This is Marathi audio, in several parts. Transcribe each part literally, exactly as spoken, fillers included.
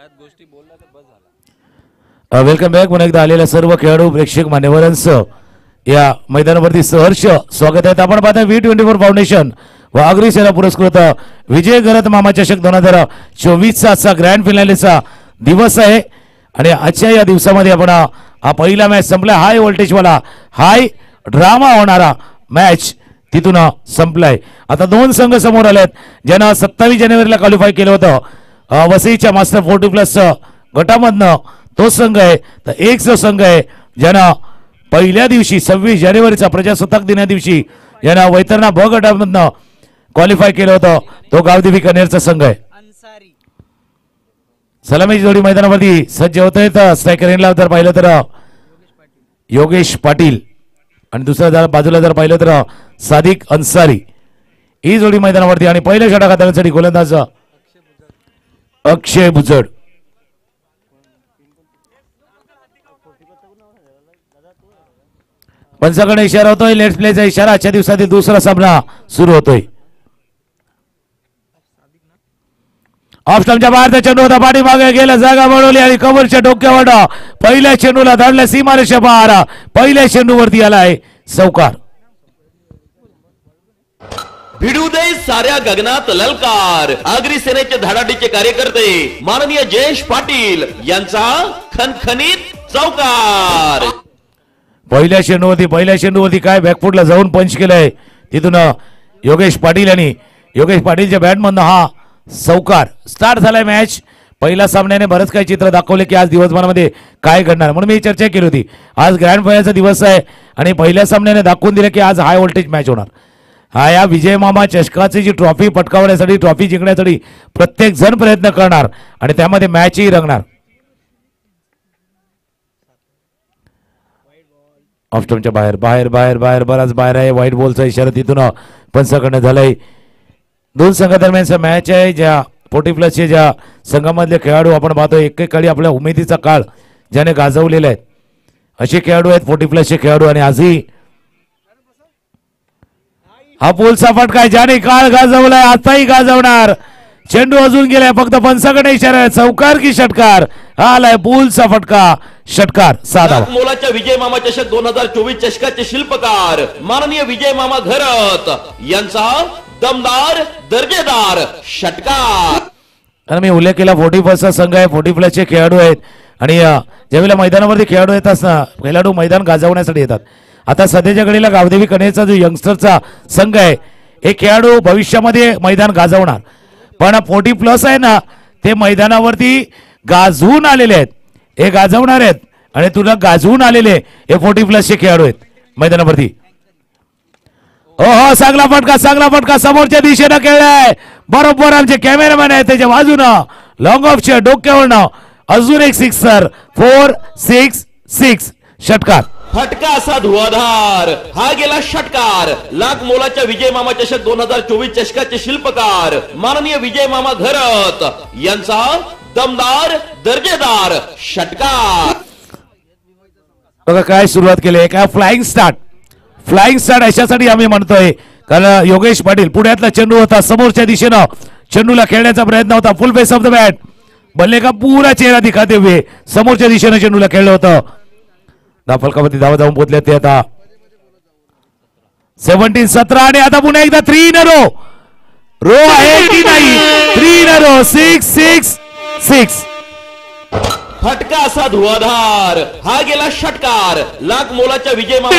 Welcome back. पुन्हा एकदा आलेल्या सर्व खेळाडू प्रेक्षक मान्यवरांचं या मैदानावरती सहर्ष स्वागत आहे. आपण पाहता व्ही ट्वेंटी फोर फाउंडेशन व अग्री सेना पुरस्कृत विजय गरत मामा चषक दोन हजार चोवीसचा आजचा ग्रँड फिनालेचा दिवस आहे आणि आजच्या या दिवसामध्ये आपण हा पहिला मॅच संपला. हाय व्होल्टेजवाला हाय ड्रामा होणारा मॅच तिथून संपलाय. आता दोन संघ समोर आलेत ज्यांना सत्तावीस जानेवारीला क्वालिफाय केलं होतं वसईच्या मास्टर फोर्टी प्लस गटामधनं. तो संघ आहे. तर एक जो संघ आहे ज्यांना पहिल्या दिवशी सव्वीस जानेवारीचा प्रजासत्ताक दिना दिवशी ज्यांना वैतरणा ब गटामधनं क्वालिफाय केलं होतं तो गावदेवी कनेरचा संघ आहे. सलामीची जोडी मैदानावरती सज्ज होत आहेत. स्ट्रायकर एंडला जर पाहिलं तर योगेश पाटील आणि दुसऱ्या बाजूला जर पाहिलं तर सादिक अन्सारी ही जोडी मैदानावरती. आणि पहिल्या षटकासाठी गोलंदाज अक्षय भुजड. पंचाकडे इशारा होतोय. लेट्स प्लेचा इशारा. आजच्या दिवसातील दुसरा सामना सुरू होतोय. ऑफ स्टंपच्या बाहेरचा चेंडू होता. पाठीमागे गेला जागा बनवली आणि कव्हरच्या डोक्यावर पहिल्या चेंडूला धरल्या सीमारेषा पार. पहिल्या चेंडूवरती आलाय चौकार. भिडू दे साऱ्या गगनात ललकार. आगरी सेनेचे धडाडीचे कार्यकर्ते माननीय जयेश पाटील यांचा खनखनीत चौकार. पहिल्या चेंडूवरती पहिल्या चेंडूवरती काय बॅकफुटला जाऊन पंच केलंय तिथून योगेश पाटील आणि योगेश पाटीलच्या बॅटमधनं हा चौकार. स्टार्ट झालाय मॅच. पहिल्या सामन्याने बरंच काही चित्र दाखवले की आज दिवसभरामध्ये काय घडणार म्हणून मी चर्चा केली होती. आज ग्रँड फायनलचा दिवस आहे आणि पहिल्या सामन्याने दाखवून दिलं की आज हाय व्होल्टेज मॅच होणार. हा या विजय मामा चषकाची जी ट्रॉफी पटकावण्यासाठी ट्रॉफी जिंकण्यासाठी प्रत्येक जण प्रयत्न करणार आणि त्यामध्ये मॅचही रंगणार. ऑफस्टमच्या बाहेर बाहेर बाहेर बाहेर बराच बाहेर आहे. व्हाईट बॉलचा इशारा तिथून पंचाकडनं झालाय. दोन संघादरम्यानचा मॅच आहे. ज्या फोर्टी प्लसचे ज्या संघामधले खेळाडू आपण पाहतो एकेकाळी आपल्या उमेदीचा काळ ज्याने गाजवलेला आहे असे खेळाडू आहेत फोर्टी प्लसचे खेळाडू. आणि आजही हा पोलचा फटका आहे ज्याने काळ गाजवलाय आताही गाजवणार. चेंडू अजून गेलाय फक्त पंचाकडे इशारा आहे. चौकार की षटकार. आलाय पूलचा फटका षटकार. साधा मोलाच्या विजय मामा चषक दोन हजार चोवीस चषकाचे शिल्पकार माननीय विजय मामा घरत यांचा दमदार दर्जेदार षटकार. आणि मी उल्लेख केला फोर्टी प्लसचा संघ आहे. फोर्टी प्लसचे खेळाडू आहेत आणि ज्यावेळेला मैदानावरती खेळाडू येतात ना खेळाडू मैदान गाजवण्यासाठी येतात. आता सध्याच्या घडीला गावदेवी कनेरचा जो यंगस्टरचा संघ आहे हे खेळाडू भविष्यामध्ये मैदान गाजवणार. पण फोर्टी प्लस आहे ना ते मैदानावरती गाजवून आलेले आहेत. हे गाजवणार आहेत आणि तुला गाजवून आलेले हे फोर्टी प्लसचे खेळाडू आहेत मैदानावरती. हो हो चांगला फटका चांगला फटका समोरच्या दिशेनं खेळलाय. बरोबर आमचे कॅमेरामॅन आहेत त्याच्या बाजूनं लॉंग ऑफच्या डोक्यावरनं अजून एक सिक्सर. फोर सिक्स सिक्स षटकार. फटका असा धुवाधार. हा गेला षटकार. लाख मोलाच्या विजय मामा चषक दोन हजार चोवीस चषकाचे शिल्पकार माननीय विजय मामा घरत यांचा दमदार दर्जेदार षटकार. बघा काय सुरुवात केली. काय फ्लाइंग स्टार्ट. फ्लाइंग स्टार्ट अशासाठी आम्ही म्हणतोय कारण योगेश पाटील पुढ्यातला चेंडू होता समोरच्या दिशेनं चेंडूला खेळण्याचा प्रयत्न होता. Full face of the bat. बल्ले का पूरा चेहरा दिखाते हुए समोरच्या दिशेनं चेंडूला खेळलं होतं. दाफलकावरती धावा जाऊन पोहोचले ते आता सेव्हन्टीन सतरा आणि आता पुन्हा एकदा थ्री इन रो. रो आहे की नाही. Three in row. Six six six. फटका असा धुवाधार. हा गेला षटकार. लाख मोलाच्या विजय मामा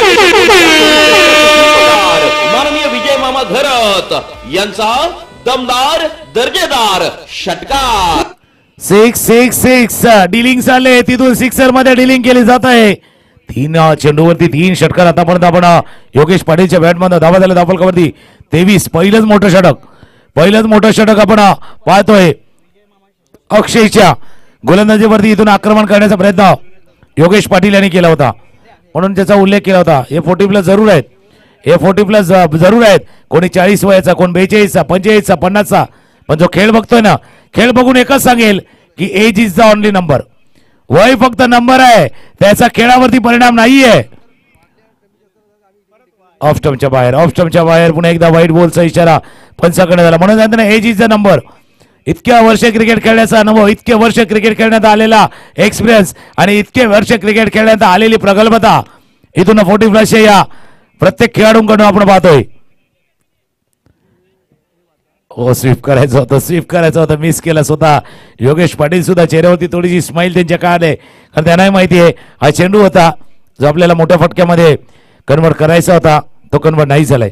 माननीय विजय मामा घरत यांचा दमदार दर्जेदार षटकार. Six six six. डिलिंग चालले तिथून सिक्सर मध्ये डिलिंग केली जात आहे. तीन चेंडूवरती तीन षटकार. आतापर्यंत आपण योगेश पाटीलच्या बॅटमध्ये धावा झाल्या दाफलकावरती तेवीस. पहिलंच मोठं षटक पहिलंच मोठं षटक आपण पाहतोय. अक्षयच्या गोलंदाजीवरती इथून आक्रमण करण्याचा प्रयत्न योगेश पाटील यांनी केला होता म्हणून त्याचा उल्लेख केला होता. हे फोर्टी प्लस जरूर आहेत. हे फोर्टी प्लस जरूर आहेत. कोणी चाळीस वयाचा कोण बेचाळीसचा पंचेचाळीसचा पन्नासचा. पण जो खेळ बघतोय ना खेळ बघून एकच सांगेल की age is the only number. वय फक्त नंबर आहे त्याचा खेळावरती परिणाम नाहीये. ऑफ स्टंपच्या बाहेर ऑफ स्टंपच्या बाहेर पुन्हा एकदा व्हाईट बॉलचा इशारा पंचाकडे झाला म्हणून एज इज द नंबर. इतक्या वर्ष क्रिकेट खेळण्याचा अनुभव, इतके वर्ष क्रिकेट खेळण्यात आलेला एक्सपिरियन्स आणि इतके वर्ष क्रिकेट खेळण्यात आलेली प्रगल्भता इथून फोर्टी प्लस या प्रत्येक खेळाडूंकडून आपण पाहतोय. हो, स्वीप करायचं होतं, स्वीप करायचं होतं, मिस केलं स्वतः. योगेश पाटील सुद्धा चेहऱ्यावरती थोडीशी स्माइल त्यांच्या काढले, कारण त्यांनाही माहिती आहे हा चेंडू होता जो आपल्याला मोठ्या फटक्यामध्ये कन्वर्ट करायचा होता, तो कन्वर्ट नाही झालाय.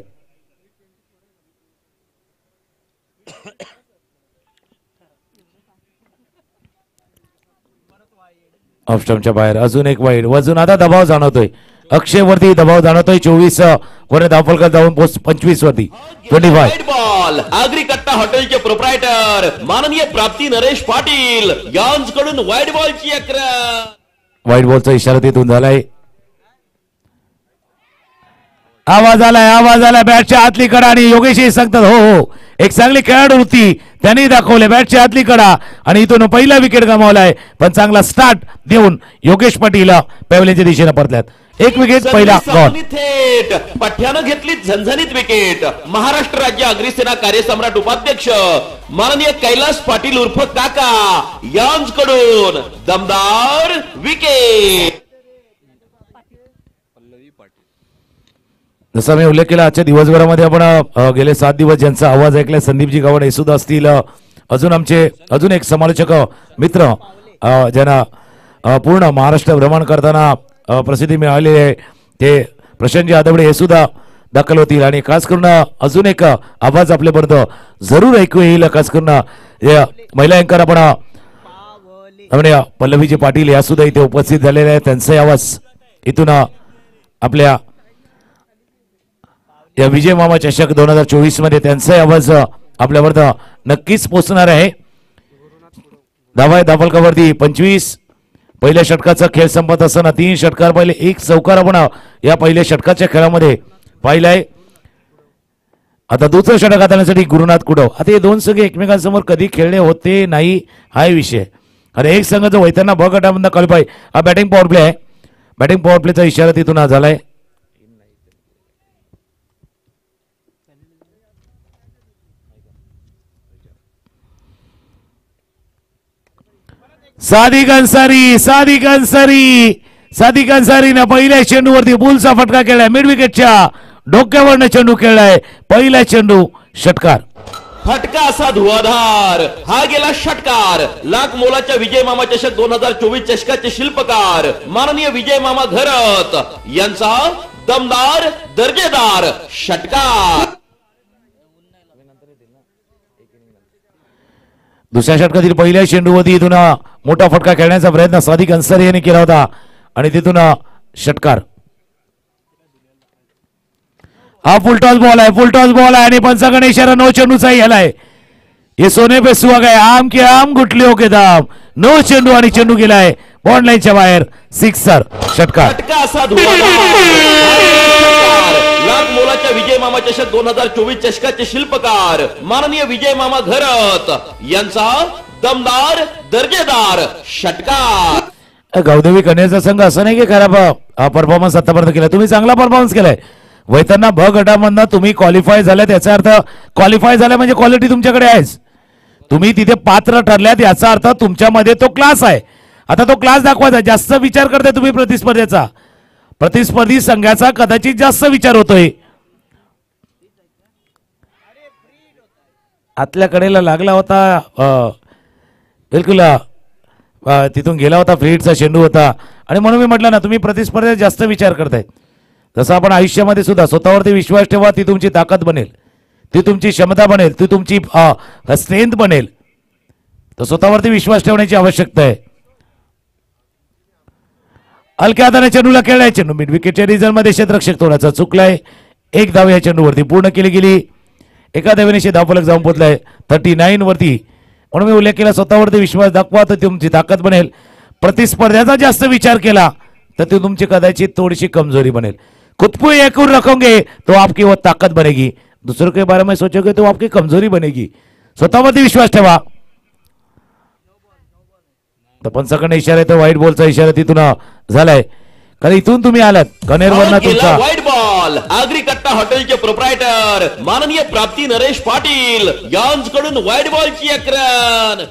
ऑफ स्टंपच्या बाहेर अजून एक वाईड. वजून आता दबाव जाणवतोय, अक्षय वरती दबाव जाणवतोय. चोवीस वर धावफलकात जाऊन पोस्ट पंचवीस वरती ट्वेंटी फाय. बॉल आगरी कट्टा हॉटेलचे प्रोप्रायटर माननीय प्राप्ती नरेश पाटील यांच्याकडून वाईड बॉलची अकरा. वाईड बॉलचा इशारा तिथून झालाय. आवाज आलाय, आवाज आलाय बॅटच्या आतली कडा आणि योगेशही सांगतात हो हो एक चांगली खेळाडू होती त्यांनी दाखवले बॅटच्या आतली कडा आणि इथून पहिला विकेट गमावलाय. पण चांगला स्टार्ट देऊन योगेश पाटील पॅव्हलियनच्या दिशेने परतल्यात. एक विकेट पहिला गॉल. थेट पठ्यानं घेतली झणझणीत विकेट. महाराष्ट्र राज्य अग्रिसेना कार्यसम्राट उपाध्यक्ष माननीय कैलास पाटील उर्फ काका यांच्याकडून दमदार विकेट. जसा मी उल्लेख केला आजच्या दिवसभरामध्ये आपण अ, गेले सात दिवस ज्यांचा आवाज ऐकलाय संदीपजी गावडे सुद्धा असतील. अ, अजून आमचे अजून एक समालोचक मित्र अ, ज्यांना अ, पूर्ण महाराष्ट्र भ्रमण करताना अ, प्रसिद्धी मिळालेली आहे ते प्रशांतजी आदवडे हे सुद्धा दाखल होतील. आणि खास करून अजून एक आवाज आपल्यापर्यंत जरूर ऐकू येईल. खास करून या महिला अँकर आपण आपण पल्लवीजी पाटील या सुद्धा इथे उपस्थित झालेले आहेत. त्यांचा आवाज इथून आपल्या या विजय मामा चषक दोन हजार चोवीस मध्ये त्यांचा आवाज आपल्यावर नक्कीच पोहोचणार आहे. धावा धावफलकावरती पंचवीस. पहिल्या षटकाचा खेळ संपत असताना तीन षटकार पहिले एक चौकार आपण या पहिल्या षटकाच्या खेळामध्ये पाहिलाय. आता दुसरं षटक हाताळण्यासाठी गुरुनाथ कुडव. आता हे दोन संघ एकमेकांसमोर कधी खेळले होते नाही हा विषय. अरे एक संघ जो वैताना ब गटामधून क्वालिफाय. हा बॅटिंग पॉवर प्ले आहे. बॅटिंग पॉवर प्लेचा इशारा तिथून हा झालाय. सादिक अन्सारी सादिक अन्सारी सादिक अन्सारीनं पहिल्या चेंडूवरती बुलचा फटका केलाय. मिड विकेटच्या डोक्यावरनं चेंडू खेळलाय. पहिला चेंडू षटकार. फटका असा धुवाधार हा गेला षटकार. लाख मोलाच्या विजय मामा चषक दोन हजार चोवीस चषकाचे शिल्पकार माननीय विजय मामा घरत यांचा दमदार दर्जेदार षटकार. दुसऱ्या षटकातील पहिल्या चेंडूवरती इथून मोठा फटका खेळण्याचा प्रयत्न सादिक अन्सारी यांनी केला होता आणि तिथून षटकार. हा फुलटॉस बॉल आहे, फुलटॉस बॉल आहे आणि पंचांकडे इशारा नो चेंडूचाही आलाय. ये सोने पे सुहागा है, आम के आम गुटलियों के दाम. नो चेंडू आणि चेंडू गेलाय बॉन्ड लाईनच्या बाहेर. सिक्सर षटकार. फटका असा लाख मोलाच्या विजय मामा चषक दोन हजार चोवीस चषकाचे शिल्पकार माननीय विजय मामा घरत यांचा दमदार दर्जेदार षटकार. गावदेवी कन्याचा संघ असं नाही की खराब परफॉर्मन्स आतापर्यंत केला. तुम्ही चांगला परफॉर्मन्स केलाय. वैतांना ब गटामधनं तुम्ही क्वालिफाय झाल्यात याचा अर्थ क्वालिफाय झाला म्हणजे क्वालिटी तुमच्याकडे आहेच. तुम्ही तिथे पात्र ठरल्यात याचा अर्थ तुमच्यामध्ये तो क्लास आहे. आता तो क्लास दाखवायचा. जास्त विचार करताय तुम्ही प्रतिस्पर्ध्याचा. प्रतिस्पर्धी संघाचा कदाचित जास्त विचार होतोय. आतल्या कडेला लागला होता बिलकुल तिथून गेला होता. फ्रीडचा चेंडू होता आणि म्हणून मी म्हटलं ना तुम्ही प्रतिस्पर्ध्याचा जास्त विचार करताय. जसं आपण आयुष्यामध्ये सुद्धा स्वतःवरती विश्वास ठेवा. ती तुमची ताकद बनेल, ती तुमची क्षमता बनेल, ती तुमची स्ट्रेंथ बनेल. तर स्वतःवरती विश्वास ठेवण्याची आवश्यकता आहे. हलक्या हाताने चेंडूला खेळलाय. चेंडू मिड विकेटच्या रिझल्ट मध्ये क्षेत्ररक्षक थोडासा चुकलाय. एक धाव या चेंडूवरती पूर्ण केली गेली. एका धावेने धावफलक जाऊन पोहोचलाय थर्टी नाईन वरती. म्हणून मी उल्लेख केला स्वतःवरती विश्वास दाखवा तर तुमची ताकद बनेल. प्रतिस्पर्ध्याचा जास्त विचार केला तर ती तुमची कदाचित थोडीशी कमजोरी बनेल. खुद को यकीन रखोगे तो आपकी वो ताकत बनेगी. दूसरों के बारे में सोचोगे तो आपकी कमजोरी बनेगी. स्वतःवरती विश्वास ठेवा. तर पंचाकडे इशारा येतो. व्हाईट बॉलचा इशारा तिथून झालाय. कारण इथून तुम्ही आलात कनेरवरनं तुमचा व्हाईट बॉल बॉल आगरी कट्टा हॉटेलचे प्रोप्रायटर माननीय प्राप्ती नरेश पाटील यांच्याकडून वाईड बॉलची आक्रमण.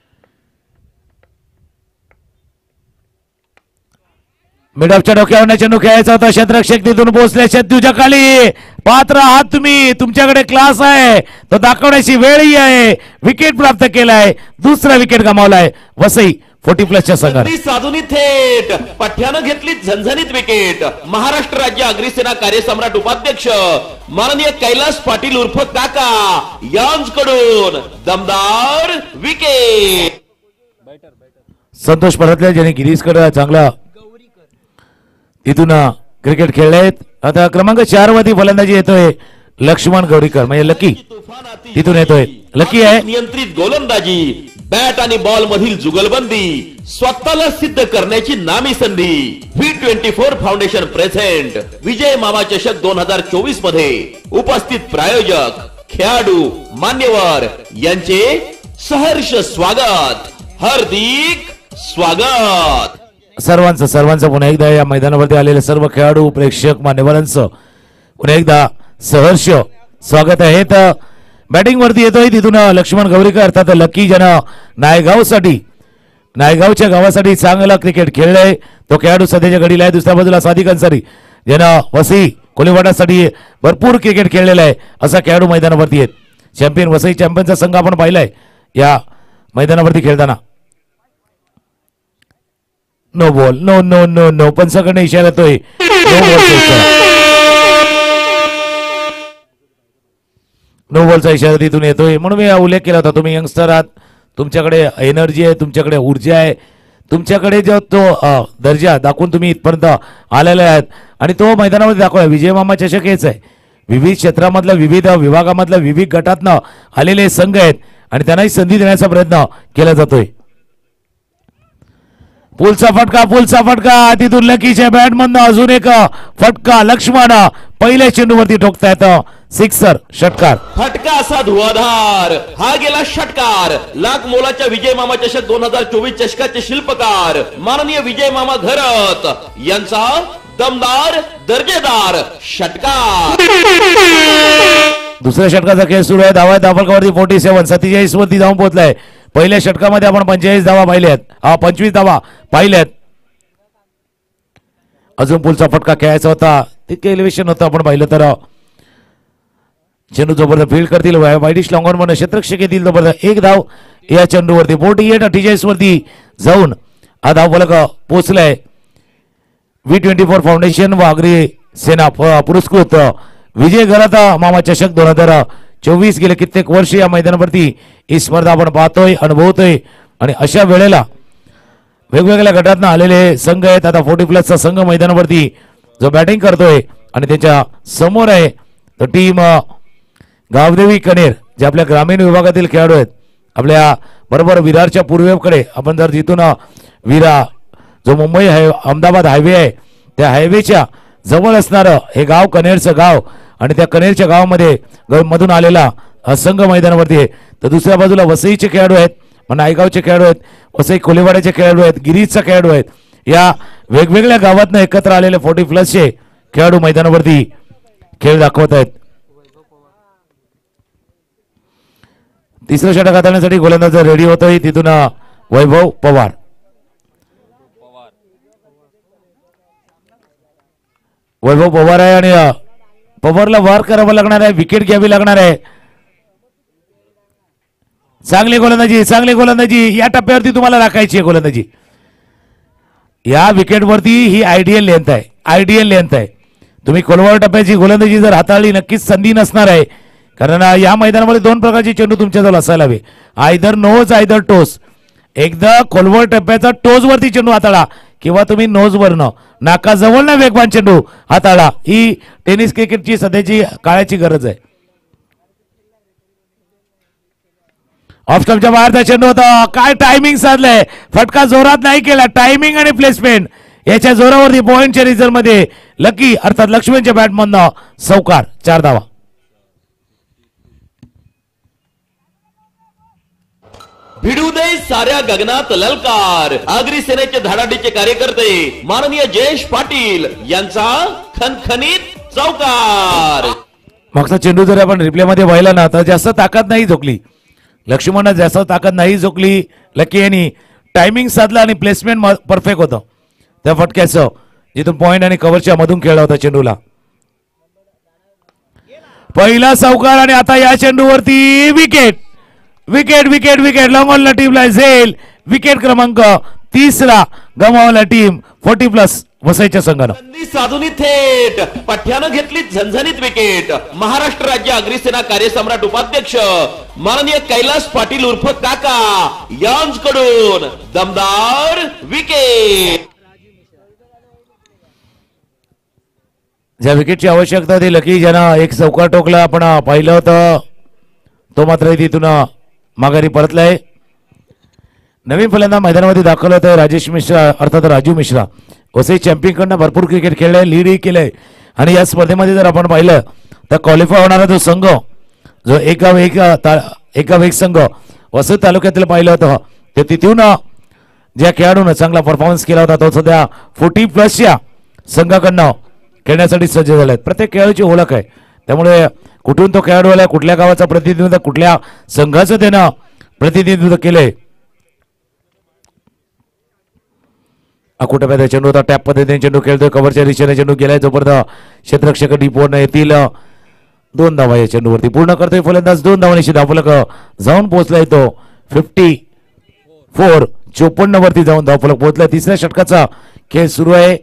मिडअपच्या डोक्यावर चेंडू खेळायचा होता. क्षेत्ररक्षक तिथून पोहोचले. शत्रूच्या खाली पात्र आहात तुम्ही. तुमच्याकडे क्लास आहे तो दाखवण्याची वेळही आहे. विकेट प्राप्त केलाय. दुसरा विकेट गमावलाय वसई फोर्टी प्लसच्या संघाने. साधुनी थेट पठ्यानं घेतली झणझणीत विकेट. महाराष्ट्र राज्य अग्रिसेना कार्यसम्राट उपाध्यक्ष माननीय कैलास पाटील उर्फ काका यांच्याकडून दमदार विकेट. संतोष परतले ज्यांनी गिरीशकडे चांगला तिथून क्रिकेट खेळलेत. आता क्रमांक चार वरती फलंदाजी येतोय लक्ष्मण गौरीकर म्हणजे लकी तिथून येतोय. लकी आहे नियंत्रित गोलंदाजी बॅट आणि बॉल मधील जुगलबंदी स्वतःला सिद्ध करण्याची नामी संधी. V twenty four foundation present Vijay Mama चषक दोन हजार चोवीस मध्ये उपस्थित प्रायोजक खेळाडू मान्यवर यांचे सहर्ष स्वागत. हार्दिक स्वागत. सर्वांचं सर्वांचं पुन्हा एकदा या मैदानावरती आलेले सर्व खेळाडू प्रेक्षक मान्यवरांचं पुन्हा एकदा सहर्ष स्वागत आहे. तर बॅटिंग वरती येतोय तिथून लक्ष्मण गौरीकर अर्थात लकी ज्यानं नायगावसाठी नायगावच्या गावासाठी चांगला क्रिकेट खेळलाय तो खेळाडू सध्याच्या घडीला आहे. दुसऱ्या बाजूला सादिक अन्सारी ज्यानं वसई कोलीवाडासाठी भरपूर क्रिकेट खेळलेला आहे असा खेळाडू मैदानावरती आहेत. चॅम्पियन वसई चॅम्पियनचा संघ आपण पाहिलाय या मैदानावरती खेळताना. No ball no no no no पंचाकडे इशारा येतोय. नो बॉलचा इशारा तिथून येतोय. म्हणून मी उल्लेख केला होता तुम्ही यंगस्टर आहात. तुमच्याकडे एनर्जी आहे. तुमच्याकडे ऊर्जा आहे. तुमच्याकडे जो तो दर्जा दाखवून तुम्ही इथपर्यंत आलेले आहात आणि तो मैदानामध्ये दाखवला. विजय मामा चषक हेच आहे. विविध क्षेत्रामधल्या विविध विभागामधल्या विविध गटातनं आलेले संघ आहेत आणि त्यांनाही संधी देण्याचा प्रयत्न केला जातोय. पुलचा फटका पुलचा फटका तिथून लकीच्या बॅट मधनं अजून एक फटका. लक्ष्मण पहिल्या चेंडूवरती ठोकतायत सिक्सर षटकार. फटका असा धुवाधार हा गेला षटकार. लाख मोलाच्या विजय मामा चषक दोन हजार चोवीस चषकाचे शिल्पकार माननीय विजय मामा घरत यांचा दमदार दर्जेदार षटकार. दुसऱ्या षटकाचा खेळ सुरू आहे. धावा धावफलकावरती फोर्टी सेव्हन सत्तेचाळीस वरती जाऊन पोहोचलाय. पहिल्या षटकामध्ये आपण पंचेचाळीस धावा पाहिल्यात. हा पंचवीस धावा पाहिल्यात. अजून पुलचा फटका खेळायचा होता. तितके एलिव्हेशन होतं आपण पाहिलं तर. चेंडू जबरदस्त फील्ड करतील वाईडिश लॉंगॉन म्हणून क्षेत्ररक्षक येतील जबरदस्त एक धाव या चेंडूवरती. फोर्टी एट अठ्ठेचाळीस वरती जाऊन हा धावफलक पोहोचलाय. व्ही ट्वेंटी फोर फाउंडेशन व आगरी सेना पुरस्कृत विजय घरात मामा चषक दोन हजार चोवीस गेले कित्येक वर्ष या मैदानावरती ही स्पर्धा आपण पाहतोय अनुभवतोय आणि अशा वेळेला वेगवेगळ्या गटातून आलेले संघ आहेत. आता फोर्टी प्लसचा संघ मैदानावरती जो बॅटिंग करतोय आणि त्याच्या समोर आहे तर टीम गावदेवी कनेर जे आपल्या ग्रामीण विभागातील खेळाडू आहेत. आपल्या बरोबर विरारच्या पूर्वेकडे आपण जर जिथून विरा जो मुंबई हाय अहमदाबाद हायवे आहे त्या हायवेच्या जवळ असणारं हे गाव कनेरचं गाव आणि त्या कनेरच्या गावामध्ये मधून आलेला हा संघ मैदानावरती आहे. तर दुसऱ्या बाजूला वसईचे खेळाडू आहेत. नायगावचे खेळाडू आहेत. वसई कोलीवाड्याचे खेळाडू आहेत. गिरीजचा खेळाडू आहेत. या वेगवेगळ्या गावातनं एकत्र आलेले फोर्टी प्लसचे खेळाडू मैदानावरती खेळ दाखवत आहेत. तिसरं षटक हाताळण्यासाठी गोलंदाज रेडी होतोय तिथून वैभव पवार. वैभव पवार आहे आणि पवारला वार करावं लागणार आहे. विकेट घ्यावी लागणार आहे. चांगली गोलंदाजी चांगली गोलंदाजी या टप्प्यावरती तुम्हाला राखायची आहे गोलंदाजी. या विकेटवरती ही आयडियल लेंथ आहे. आयडियल लेंथ आहे. तुम्ही कोलवाड टप्प्याची गोलंदाजी जर हाताळली नक्कीच संधी नसणार आहे. कारण या मैदानामध्ये दोन प्रकारचे चेंडू तुमच्याजवळ असायला हवे. Either nose either toes. एकदा खोलवर टप्प्याचा टोज वरती चेंडू हाताळा किंवा तुम्ही नोज वरनं नाकाजवळ ना वेगवान चेंडू हाताळा. ही टेनिस क्रिकेटची सध्याची काळाची गरज आहे. ऑफ स्टंपच्या बाहेरचा चेंडू होता. काय टायमिंग साधलंय. फटका जोरात नाही केला. टायमिंग आणि प्लेसमेंट याच्या जोरावरती पॉइंटच्या रिझल्ट मध्ये लकी अर्थात लक्ष्मणच्या बॅटमधनं सौकार. चार धावा. भिडू दे साऱ्या गगनात ललकार. आगरी सेनेचे धडाडीचे कार्यकर्ते माननीय जयेश पाटील यांचा खनखनीत चौकार. मागचा चेंडू जर आपण रिप्ले मध्ये पाहिला ना तर जास्त ताकद नाही झोकली, लक्ष्मण जास्त ताकद नाही झोकली. लकी यांनी टायमिंग साधला आणि प्लेसमेंट परफेक्ट होतं त्या फटक्याचं, जिथून पॉइंट आणि कव्हरच्या मधून खेळला होता चेंडूला. पहिला चौकार आणि आता या चेंडूवरती wicket wicket wicket wicket long ऑनला टीमला झेल. विकेट क्रमांक तिसरा गमावला टीम फोर्टी प्लस वसईच्या संघानं. संधी साधून थेट पठ्यानं घेतली झणझणीत विकेट. महाराष्ट्र राज्य अग्निसेना कार्यसम्राट उपाध्यक्ष माननीय कैलास पाटील उर्फ काका यांच्याकडून दमदार विकेट. ज्या विकेटची आवश्यकता होती लकी ज्यानं एक चौकार टोकला आपण पाहिलं होतं तो मात्र तिथून माघारी परतलाय. नवीन फलंदाज मैदानामध्ये दाखल होत आहे राजेश मिश्रा अर्थात राजू मिश्रा. वसई चॅम्पियन कडनं भरपूर क्रिकेट खेळलंय, लीडही केलंय आणि या स्पर्धेमध्ये जर आपण पाहिलं तर क्वालिफाय होणारा जो संघ जो एका एक एका एक संघ वसई तालुक्यातील पाहिलं होतं ते तिथून ज्या खेळाडूनं चांगला परफॉर्मन्स केला होता तो सध्या फोर्टी प्लसच्या संघाकडनं खेळण्यासाठी सज्ज झाले. प्रत्येक खेळाडूची ओळख आहे, त्यामुळे कुठून तो खेळाडू आला, कुठल्या गावाचं प्रतिनिधित्व, कुठल्या संघाचं त्यानं प्रतिनिधित्व केलंय. कुठे चेंडू होता टॅप पद्धतीने चेंडू खेळतोय, कव्हरच्या दिशेने चेंडू गेलाय जोपर्यंत क्षेत्ररक्षक डीपोर येतील. दोन धावा या चेंडूवरती पूर्ण करतोय फलंदाज, दोन धावांशी धावफलक जाऊन पोहोचलाय तो फिफ्टी फोर चोपन्न वरती जाऊन धावफलक पोहोचलाय. तिसऱ्या षटकाचा खेळ सुरू आहे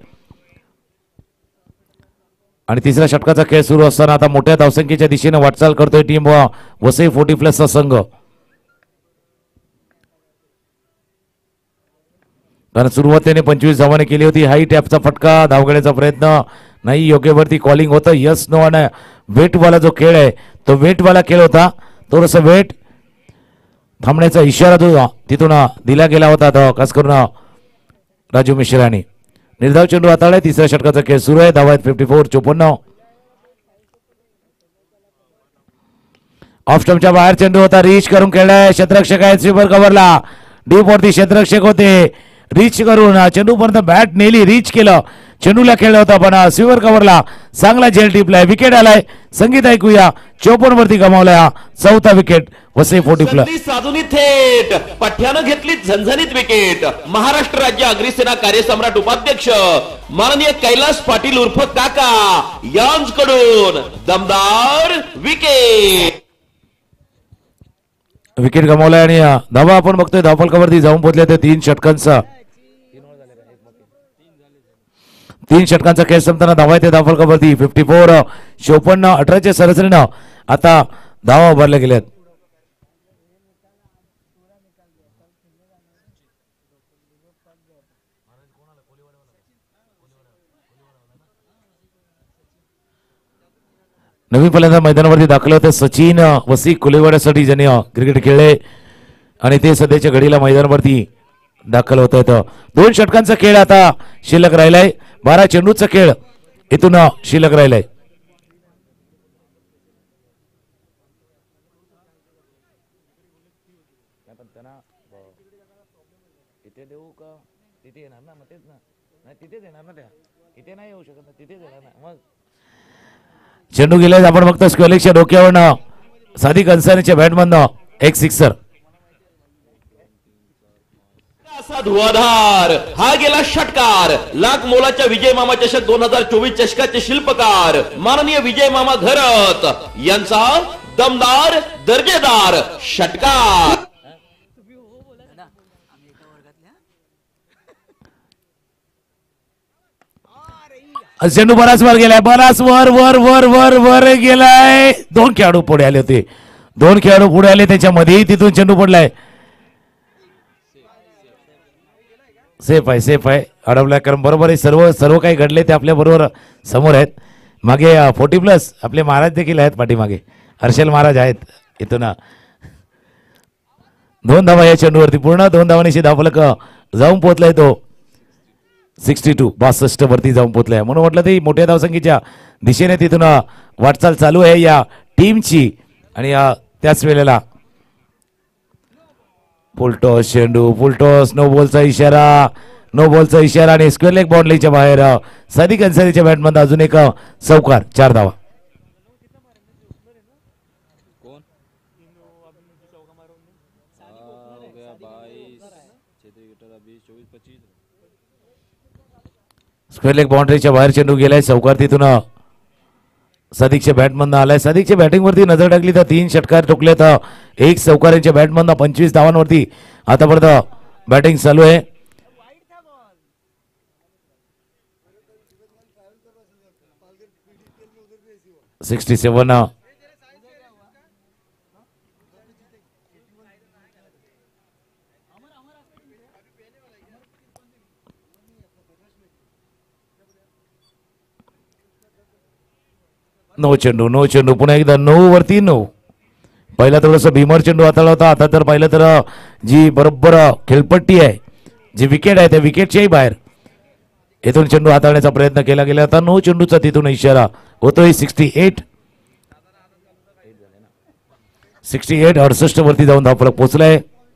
आणि तिसऱ्या षटकाचा खेळ सुरू असताना आता मोठ्या धावसंख्येच्या दिशेने वाटचाल करतोय टीम वसई फोर्टी प्लसचा संघ. कारण सुरुवातीने पंचवीस धावाने केली होती. हाई टॅपचा फटका, धावगड्याचा प्रयत्न नाही, योग्यवरती कॉलिंग होतं. यस नो आणि वेटवाला जो खेळ आहे तो वेटवाला खेळ होता. थोडस वेट थांबण्याचा इशारा जो तिथून दिला गेला होता तो खास करून राजू मिश्राने. निर्धाव चेंडू हाताळलाय. तिसऱ्या षटकाचा खेळ सुरू आहे. धावा आहेत फिफ्टी फोर चोपन्न. ऑफ स्टंपच्या बाहेर चेंडू होता, रीच करून खेळलाय. क्षेत्ररक्षक आहेत स्वीपर कव्हरला, डीप वरती क्षेत्ररक्षक होते, रीच करून चेंडू पर्यंत बॅट नेली, रीच केलं, चेंडूला खेळला होता पण स्वीपर कव्हरला चांगला झेल टिपलाय. विकेट आलाय. संगीत ऐकूया. चोपन्न वरती गमावलाय चौथा विकेट वसई फोर्टी प्लस. संधी साधून थेट पठ्यानं घेतली झणझणीत विकेट. महाराष्ट्र राज्य अग्निसेना कार्यसम्राट उपाध्यक्ष माननीय कैलास पाटील उर्फ काका यांच्याकडून दमदार विकेट. विकेट गमावलाय आणि धावा आपण बघतोय धावफलकावरती जाऊन पोहोचले ते तीन षटकांचा तीन षटकांचा खेळ संपताना धावा येते धावफलकावरती फिफ्टी फोर चोपन्न अठराच्या सरासरीनं आता धावा उभारल्या गेल्यात. नवीन फलंदाज मैदानावरती दाखल होते सचिन वसी कोलेवाड्यासाठी ज्यांनी क्रिकेट खेळले आणि ते सध्याच्या घडीला मैदानावरती दाखल होत आहेत. दोन षटकांचा खेळ आता शिल्लक राहिलाय. बारा चेंडूचा खेळ इथून शिल्लक राहिलाय. चेंडू गेलाय. आपण फक्त स्क्वेलिकच्या डोक्यावरनं सादिक अन्सारीच्या बॅटमधनं एक सिक्सर. धुवाधार हा गेला षटकार. लाख मोलाच्या विजय मामा चषक दोन हजार चोवीस चषकाचे शिल्पकार माननीय विजय मामा घरत यांचा दमदार दर्जेदार षटकार. चेंडू बराच वर गेलाय, बराच वर वर वर वर वर गेलाय. दोन खेळाडू पुढे आले होते, दोन खेळाडू पुढे आले त्याच्यामध्ये तिथून चेंडू पडलाय. सेफ आहे सेफ आहे अडवलाय. कारण बरोबर आहे सर्व सर्व काही घडले ते आपल्या बरोबर समोर आहेत. मागे फोर्टी प्लस आपले महाराज देखील आहेत पाठीमागे, हर्षल महाराज आहेत. इथून दोन धावा या चेंडूवरती पूर्ण दोन धावांशी धावफलक जाऊन पोहोचलाय तो सिक्स्टी टू बासष्ट वरती जाऊन पोहोचलाय. म्हणून म्हटलं ते मोठ्या धावसंख्येच्या दिशेने तिथून वाटचाल चालू आहे या टीमची. आणि त्याच वेळेला फुलटॉस चेंडू, फुलटॉस नो बॉलचा इशारा. नो बॉलचा इशारा आणि स्क्वेअर लेग बाउंड्रीच्या बाहेर सादिक अन्सारीच्या बॅटमधून अजून एक चौकार, चार धावा. स्क्वेअर लेग बाउंड्रीच्या बाहेर चेंडू गेलाय, चौकार तिथून सादिकच्या बॅटमधून आलाय. सादिकच्या बॅटिंग वरती नजर टाकली तर तीन षटकार ठोकले तर एक चौकार यांच्या बॅटमधून पंचवीस धावांवरती आतापर्यंत बॅटिंग चालू आहे. सिक्स्टी सेवन नो चेंडू नो चेंडू पुन्हा एकदा नऊ वरती नऊ. पहिला थोडस भीमर चेंडू हाताळला होता, आता तर पाहिलं तर जी बरोबर खेळपट्टी आहे, जी विकेट आहे त्या विकेटच्याही बाहेर इथून चेंडू हाताळण्याचा प्रयत्न केला गेला होता. नो चेंडूचा तिथून इशारा होतोय. सिक्स्टी एट सिक्स्टी एट अडसष्ट वरती जाऊन धावफलक पोहोचलाय.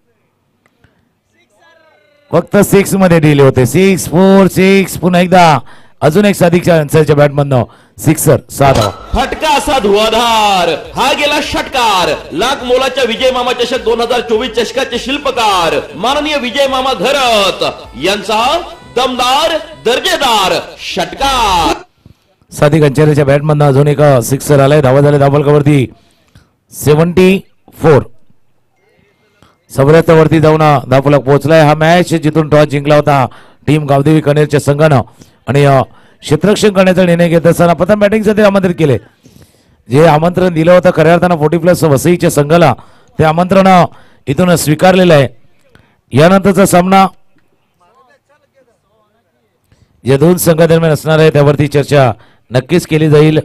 फक्त सिक्स मध्ये डिले होते. सिक्स फोर सिक्स पुन्हा एकदा अजून एक सादिकच्या अन्सारीच्या बॅटमधनं सिक्सर, सहा धावा. फटका असा धुवाधार, हा गेला षटकार. लाख मोलाच्या विजय मामा चषक दोन हजार चोवीस चषकाचे शिल्पकार माननीय विजय मामा घरत यांचा दमदार दर्जेदार षटकार. सादिक अन्सारीच्या बॅटमधनं अजून एक सिक्सर आलाय. धावा झाले धावफलकावरती सेव्हन्टी फोर. सवरत्या वरती जाऊन धावफलक पोहोचलाय. हा मॅच जिथून टॉस जिंकला होता टीम गावदेवी कनेरच्या संघानं आणि क्षेत्ररक्षण करण्याचा निर्णय घेत असताना प्रथम बॅटिंगचं ते आमंत्रित केले. जे आमंत्रण दिलं होतं खऱ्या अर्थानं फोर्टी प्लस वसईच्या संघाला ते आमंत्रण इथून स्वीकारलेलं आहे. यानंतरचा सामना या दोन संघादरम्यान असणार आहे त्यावरती चर्चा नक्कीच केली जाईल.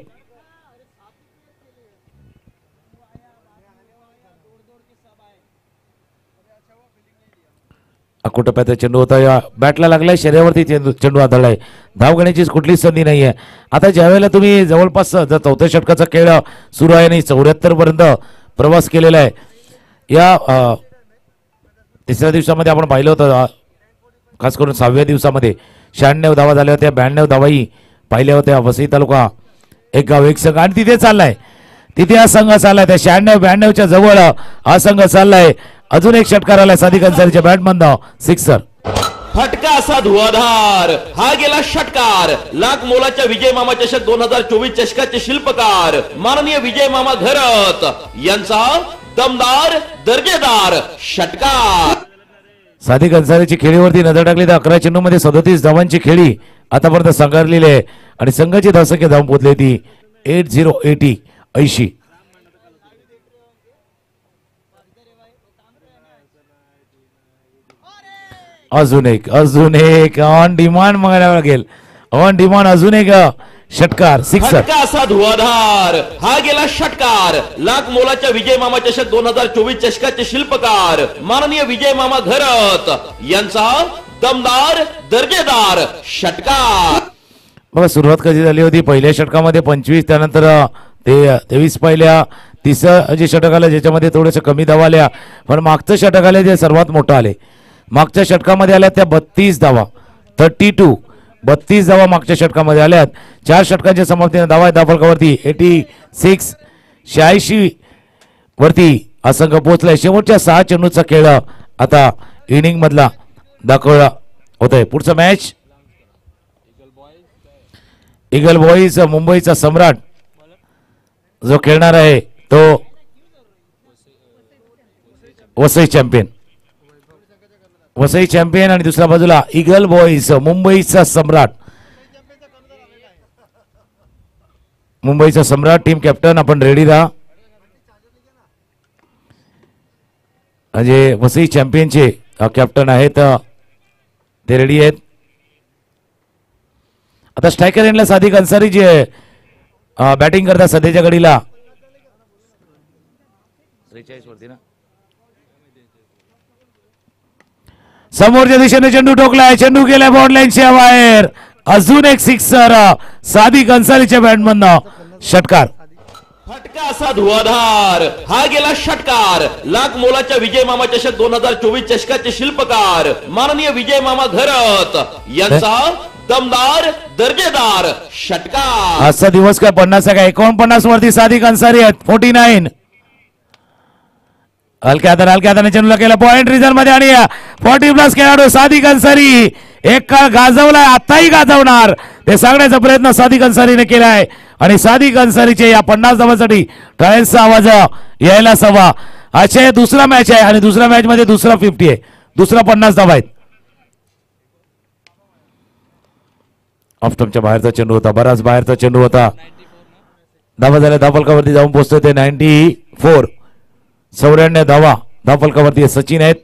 अकुटप्याचा चेंडू होता, या बॅटला लागलाय, शरीरावरती चेंडू आदळलाय. धाव घेण्याची कुठलीच संधी नाहीये. आता ज्यावेळेला तुम्ही जवळपास जर चौथ्या षटकाचा खेळ सुरू आहे आणि चौऱ्याहत्तर पर्यंत प्रवास केलेला आहे. या तिसऱ्या दिवसामध्ये आपण पाहिलं होतं, खास करून सहाव्या दिवसामध्ये शहाण्णव धावा झाल्या होत्या, ब्याण्णव धावाही पाहिल्या होत्या. वसई तालुका एक गाव एक संघ आणि तिथे चाललाय, तिथे हा संघ चाललाय. त्या शहाण्णव ब्याण्णवच्या जवळ हा संघ चाललाय. अजून एक षटकार आलाय सादिक अन्सारीच्या बॅटमधनं, सिक्सर. फटका असा धुवाधार, हा गेला षटकार. लाख मोलाच्या विजय मामा चषक दोन हजार चोवीस चषकाचे शिल्पकार माननीय विजय मामा घरत यांचा दमदार दर्जेदार षटकार. सादिक अन्सारीची खेळीवरती नजर टाकली तर अकरा चेंडू मध्ये सदोतीस धावांची खेळी आतापर्यंत संघारलेली आहे आणि संघाची धावसंख्या धावून पोहोचली ती एट झिरो एटी ऐंशी. अजून एक अजून एक ऑन डिमांड मागायला लागेल. ऑन डिमांड अजून एक षटकार, सिक्सर. फटका असा धुवाधार, हा गेला षटकार. लाख मोलाच्या विजय मामा चषक दोन हजार चोवीस चषकाचे शिल्पकार माननीय विजय मामा घरत यांचा दमदार दर्जेदार षटकार. बघा सुरुवात कशी झाली होती. पहिल्या षटकामध्ये पंचवीस, त्यानंतर ते तेवीस पहिल्या, तिसरं जे षटक आलं ज्याच्यामध्ये थोडेसे कमी धावा आल्या, पण मागचं षटक आले जे सर्वात मोठं आले. मागच्या षटकामध्ये आल्या त्या बत्तीस धावा, थर्टी टू बत्तीस धावा मागच्या षटकामध्ये आल्यात. चार षटकांच्या समाप्तीने धावा आहे धावफलकावरती एटी सिक्स, शहाऐंशी वरती हा संघ पोहोचलाय. शेवटच्या सहा चेंडूचा खेळ आता इनिंग मधला दाखवला होतोय. पुढचा मॅच ईगल बॉईज मुंबईचा सम्राट जो खेळणार आहे तो वसई चॅम्पियन. वसई चॅम्पियन आणि दुसऱ्या बाजूला ईगल बॉईज मुंबईचा सम्राट. मुंबईचा सम्राट टीम कॅप्टन आपण रेडी राहा. म्हणजे वसई चॅम्पियनचे कॅप्टन आहेत ते रेडी आहेत. आता स्ट्रायकर एंडला सादिक अन्सारी जे बॅटिंग करतात सध्याच्या घडीला. समोरच्या दिशेने चेंडू ठोकलाय, चेंडू गेलाय बाउंड्री लाईनच्या बाहेर. अजून एक सिक्सर सादिक अन्सारीच्या बॅटमधनं, षटकार. फटका असा धुवाधार हा गेला षटकार. लाख मोलाच्या विजय मामा चषक दोन हजार चोवीस चषकाचे शिल्पकार माननीय विजय मामा घरत यांचा दमदार दर्जेदार षटकार. आजचा दिवस काय पन्नास का एकोणपन्नास वरती सादिक अन्सारी आहेत फोर्टी नाईन. हलक्या हाताने हलक्या हाताने चेंडूला केला पॉइंट रिझन मध्ये आणि फोर्टी प्लस खेळाडू सादिक अन्सारी एक काळ गाजवलाय आताही गाजवणार ते सांगण्याचा प्रयत्न सादिक अन्सारीने केलाय. आणि सादिक अन्सारीचे या पन्नास धावांसाठी टाळ्यांचा आवाज यायला हवा. असे दुसरा मॅच आहे आणि दुसऱ्या मॅच मध्ये दुसरा फिफ्टी आहे, दुसरा पन्नास धावा आहेत. ऑफटमच्या बाहेरचा चेंडू होता, बराच बाहेरचा चेंडू होता. धावा झाल्या धावफलकावरती जाऊन पोहोचतोय ते नाईन्टी फोर. चौऱ्याण्णव धावा धावफलकावरती सचिन आहेत.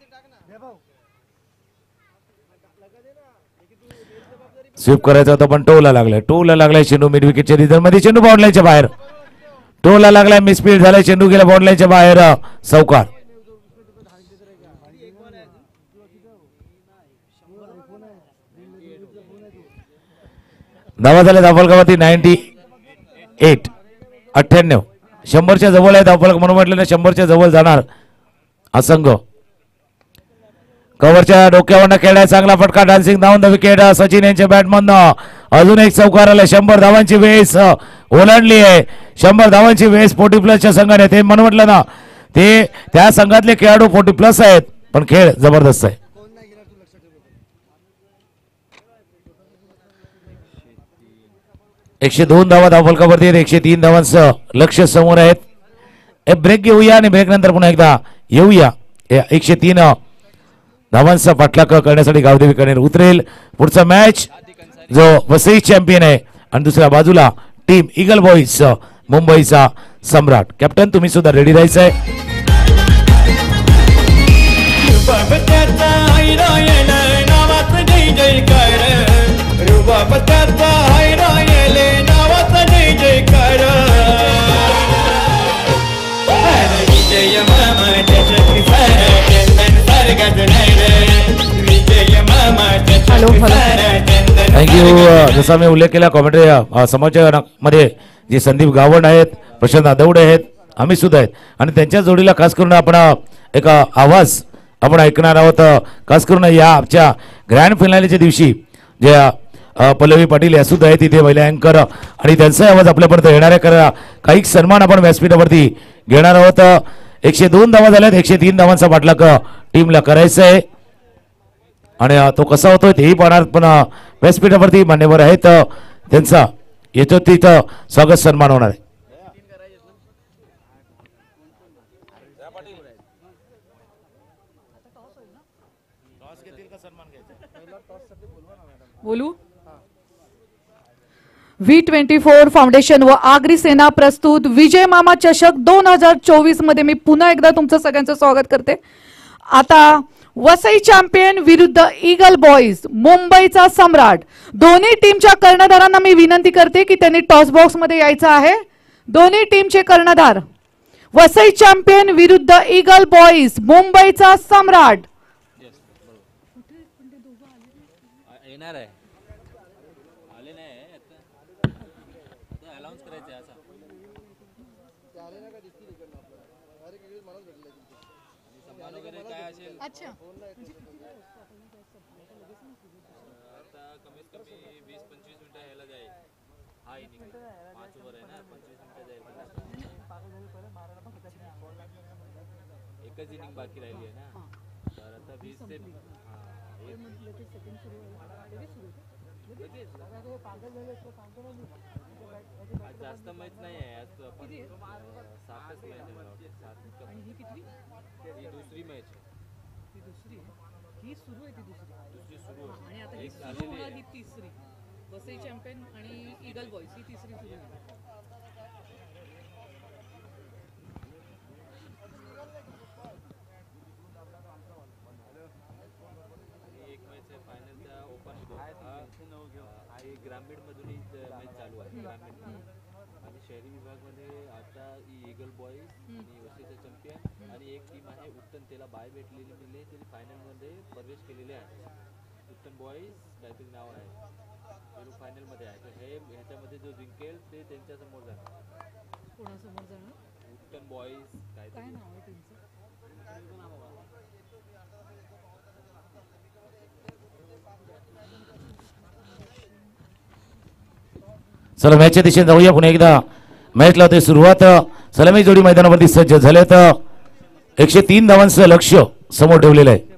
स्वीप करायचा होता पण टोला लागलाय, टोला लागलाय चेंडू मिड विकेटच्या रिझन मध्ये. चेंडू बाउंडलाईनच्या बाहेर, टोला लागलाय, मिसफील्ड झालाय, चेंडू गेला बाउंडलाईनच्या बाहेर. चौकार. धावा झाल्या धावफलकावरती नाईन्टी एट अठ्ठ्याण्णव. शंभरच्या जवळ आहे धावफलक म्हणून म्हटलं ना शंभरच्या जवळ जाणार असंघ. कव्हरच्या डोक्यावरनं खेळाय चांगला फटका, dancing down the wicket. Sachin यांच्या बॅटमधनं अजून एक चौकार आलाय. शंभर धावांची वेस ओलांडली आहे, शंभर धावांची वेस फोर्टी प्लसच्या संघाने. ते म्हणून म्हटलं ना ते त्या संघातले खेळाडू फोर्टी प्लस आहेत पण खेळ जबरदस्त आहे. एकशे दोन धावा धावफलकावरती आहेत, एकशे तीन धावांचं लक्ष समोर आहेत. एक ब्रेक घेऊया आणि ब्रेक नंतर पुन्हा एकदा येऊया. एकशे तीन धावांचा पाठलाग करण्यासाठी गावदेवी कणेर उतरेल. पुढचा मॅच जो वसई चॅम्पियन आहे आणि दुसऱ्या बाजूला टीम ईगल बॉईज मुंबईचा सम्राट. कॅप्टन तुम्ही सुद्धा रेडी राहायचं आहे. थँक्यू. जसा मी उल्लेख केला कॉमेंट्री समाजच्या मध्ये जे संदीप गावंड आहेत, प्रशांत आदवडे आहेत, आम्ही सुद्धा आहेत आणि त्यांच्या जोडीला खास करून आपण एक आवाज आपण ऐकणार आहोत. खास करून या आमच्या ग्रँड फिनालेच्या दिवशी जे पल्लवी पाटील या सुद्धा आहेत तिथे महिला अँकर आणि त्यांचा आवाज आपल्यापर्यंत येणार आहे. कारण काही सन्मान आपण व्यासपीठावरती घेणार आहोत. एकशे दोन धावा झाल्यात, एकशे तीन धावांचा पाठलाग टीमला करायचा आहे आणि तो कसा होतोय तेही पाहणार. पण व्यासपीठावरती मान्यवर आहेत त्यांचा याच्यात तिथं स्वागत सन्मान होणार आहे. बोलू. व्ही ट्वेंटी फोर फाउंडेशन व आगरी सेना प्रस्तुत विजय मामा चषक दोन हजार चोवीस मध्ये मी पुन्हा एकदा तुमचं सगळ्यांचं स्वागत करते. आता वसई चॅम्पियन विरुद्ध ईगल बॉईज मुंबईचा सम्राट. दोन्ही टीमच्या कर्णधारांना मी विनंती करते की त्यांनी टॉस बॉक्स मध्ये यायचं आहे. दोन्ही टीमचे कर्णधार वसई चॅम्पियन विरुद्ध ईगल बॉईज मुंबईचा सम्राट. येणार आहे आले नाही अनाउन्स करायचं आहे असं. सन्मान वगैरे काय असेल अच्छा आता कमीत कमी वीस पंचवीस मिनिटं यायला जाईल. हा इनिंग पाच ओव्हर आहे ना, पंचवीस मिनिटं जाईल. एकच इनिंग बाकी राहिली आहे ना, तर आता वीस ते आज जास्त मॅच नाही आहे. आज आपण सातच मॅच आहे. आणि ही किती? ही दुसरी मॅच आहे. ती दुसरी ही सुरू आहे. ती दुसरी दुसरी सुरू आहे आणि आता ही एक सुरू झालेली होणार आहे. ही तिसरी. वसई चॅम्पियन आणि ईगल बॉईज ही तिसरी सुरू आहे. एक मॅच आहे फायनलचा ओपन आणि ग्रामीण मधून मॅच चालू आहे. ग्रामीण आणि शहरी विभागमध्ये आता ईगल बॉईज आणि वसईचा चॅम्पियन आणि एक टीम आहे उत्तन, त्याला बाय भेटलेली मिळले, त्याने फायनलमध्ये प्रवेश केलेले आहे. उत्तन बॉईज काहीतरी नाव आहे, ते फायनलमध्ये आहे. तर हे ह्याच्यामध्ये जो जिंकेल ते त्यांच्या समोर जाणार. हुस्टन बॉईज काय काय नाव आहे त्यांचं? चला मॅचच्या दिशेने जाऊया पुन्हा एकदा. मॅचला होते सुरुवात. सलामी जोडी मैदानावरती सज्ज झाले तर एकशे तीन धावांचं लक्ष समोर ठेवलेलं आहे.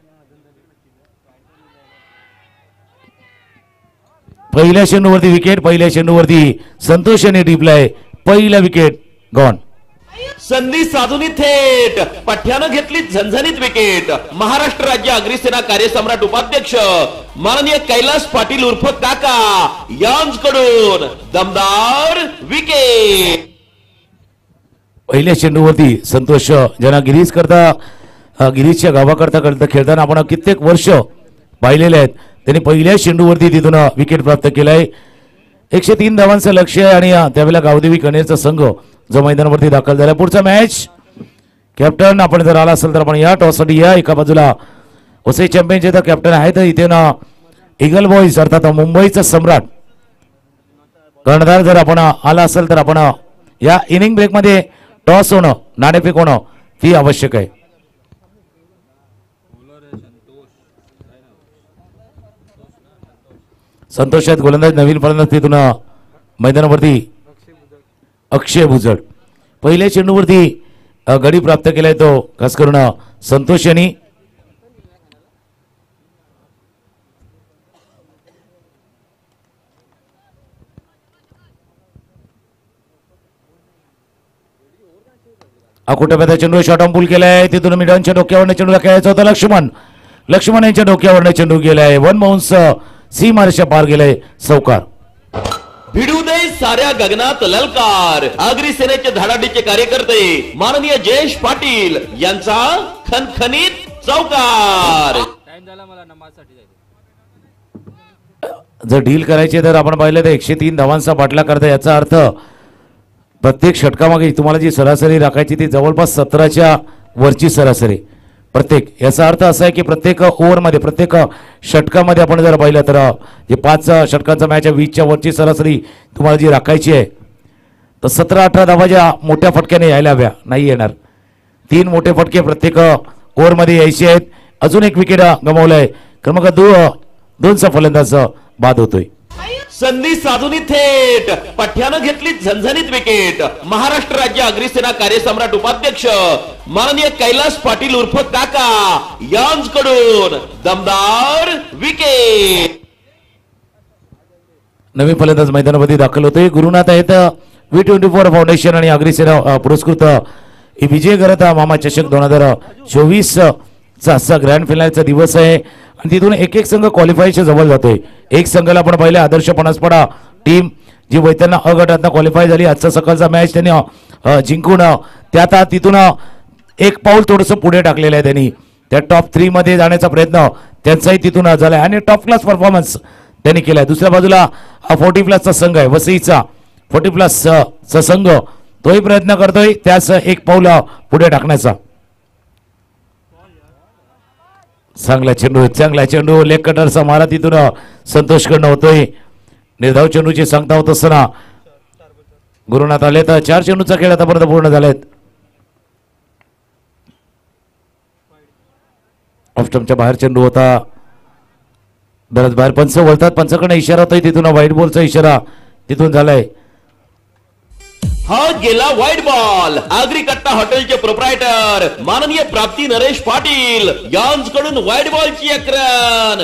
पहिल्या चेंडूवरती विकेट. पहिल्या चेंडूवरती संतोष यांनी टिपलाय. पहिला विकेट गॉन. संधी साधून थेट पठ्यानं घेतली झणझणीत विकेट. महाराष्ट्र राज्य अग्निसेना कार्यसम्राट उपाध्यक्ष माननीय कैलास पाटील उर्फ काका यांच्याकडून दमदार विकेट. पहिल्या चेंडूवरती संतोष ज्यांना गिरीश करता अ, गिरीशच्या गावाकरता करता खेळताना आपण कित्येक वर्ष पाहिलेले आहेत. त्यांनी पहिल्या चेंडूवरती तिथून विकेट प्राप्त केलाय. एकशे तीन धावांचं लक्ष आहे आणि अ, त्यावेळेला गावदेवी कनेरचा संघ जो मैदानावरती दाखल झाला. पुढचा मॅच कॅप्टन आपण जर आला असेल तर आपण या टॉससाठी या. एका बाजूला वसई चॅम्पियनचे तर कॅप्टन आहेत. इथे ना इगल बॉईज अर्थात मुंबईचा सम्राट कर्णधार जर आपण आला असेल तर आपण या इनिंग ब्रेकमध्ये टॉस होणं नाणेफेक होणं ही आवश्यक आहे. संतोष आहेत गोलंदाज. नवीन फलंदाज तिथून मैदानावरती अक्षय भुजड. पहिल्या चेंडूवरती अ, गडी प्राप्त केलाय तो खास करून संतोष यांनी. अकोट्यामध्ये चेंडू शॉर्ट ऑन पूल केलाय. तिथून मिडॉनच्या डोक्यावरनं चेंडू खेळायचा होता. लक्ष्मण लक्ष्मण यांच्या डोक्यावरनं चेंडू गेलाय. वन बाउन्स सीमारेषा पार गेलाय. चौकार. भिडू दे साऱ्या गगनात ललकार. अग्निसेनेचे धडाडीचे कार्यकर्ते माननीय जयेश पाटील यांचा खनखनीत चौकार. टाइम झाला मला नमाजसाठी जायचं. जर डील करायची तर आपण पाहिलं तर एकशे तीन धावांचा बाटला करता. याचा अर्थ प्रत्येक षटकामागे तुम्हाला जी सरासरी राखायची ती जवळपास सतराच्या वरची सरासरी प्रत्येक. याचा अर्थ असा आहे की प्रत्येक ओव्हरमध्ये प्रत्येक षटकामध्ये आपण जर पाहिलं तर जे पाच षटकांचा मॅच आहे वीसच्या वरची सरासरी तुम्हाला जी राखायची आहे तर सतरा अठरा धावा ज्या मोठ्या फटक्याने यायला हव्या नाही येणार. तीन मोठे फटके प्रत्येक ओव्हरमध्ये यायचे आहेत. अजून एक विकेट गमावलाय. क्रमांक दो दोनचा फलंदाज बाद होतोय. संधी साधून थेट पठ्यानं घेतली झणझणीत विकेट. महाराष्ट्र राज्य अग्निसेना कार्यसम्राट उपाध्यक्ष माननीय कैलास पाटील उर्फ काका यांच्याकडून दमदार विकेट. नवीन फलंदाज मैदानामध्ये दाखल होतोय. गुरुनाथ आहेत व्ही ट्वेंटी फोर फाउंडेशन आणि अग्निसेना पुरस्कृत विजय करत मामा चषक दोन हजार चोवीस चा असा ग्रँड फिनालचा दिवस आहे आणि तिथून एक एक संघ क्वालिफायच्या जवळ जातोय. एक संघाला आपण पाहिलं आदर्श पणसपाडा टीम जी वैतरणा अ गटातनं क्वालिफाय झाली. आजचा सकाळचा मॅच त्यांनी अ, जिंकून त्यात तिथून एक पाऊल थोडंसं पुढे टाकलेलं आहे. त्यांनी त्या टॉप थ्री मध्ये जाण्याचा प्रयत्न त्यांचाही तिथून झालाय आणि टॉप क्लास परफॉर्मन्स त्यांनी केलाय. दुसऱ्या बाजूला फोर्टी प्लसचा संघ आहे वसईचा. फोर्टी प्लस चा संघ तोही प्रयत्न करतोय त्याच एक पाऊल पुढे टाकण्याचा. चांगला चेंडू चांगला चेंडू लेग कटरचा मारा तिथून संतोषकडनं होतोय. निर्धाव चेंडूची सांगता होत असताना गुरुनाथ आले तर चार चेंडूचा खेळ आतापर्यंत पूर्ण झालेत. ऑफस्टमच्या बाहेर चेंडू होता. बरंच बाहेर पंच वळतात. पंचाकडे इशारा होतोय तिथून व्हाईट बॉलचा इशारा तिथून झालाय. हा गेला व्हाईट बॉल. आगरी कट्टा हॉटेलचे प्रोप्रायटर माननीय प्राप्ती नरेश पाटील यांच्याकडून व्हाईट बॉलची अक्रन.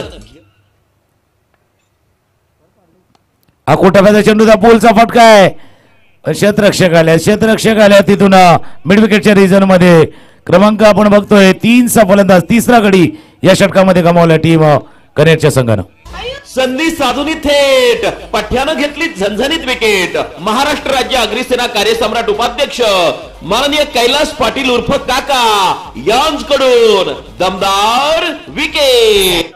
अकोटाव्याचा चेंडूचा पोलचा फटका आहे. क्षेत्ररक्षक आल्या क्षेत्ररक्षक आल्या तिथून मिड विकेटच्या रिजन मध्ये क्रमांक आपण बघतोय तीनचा फलंदाज तिसरा गडी या षटकामध्ये गमावला टीम कनेरच्या संघानं. संधी साधून थेट पठ्यानं घेतली झणझणीत विकेट. महाराष्ट्र राज्य अग्निसेना कार्यसम्राट उपाध्यक्ष माननीय कैलास पाटील उर्फ काका यांच्याकडून दमदार विकेट.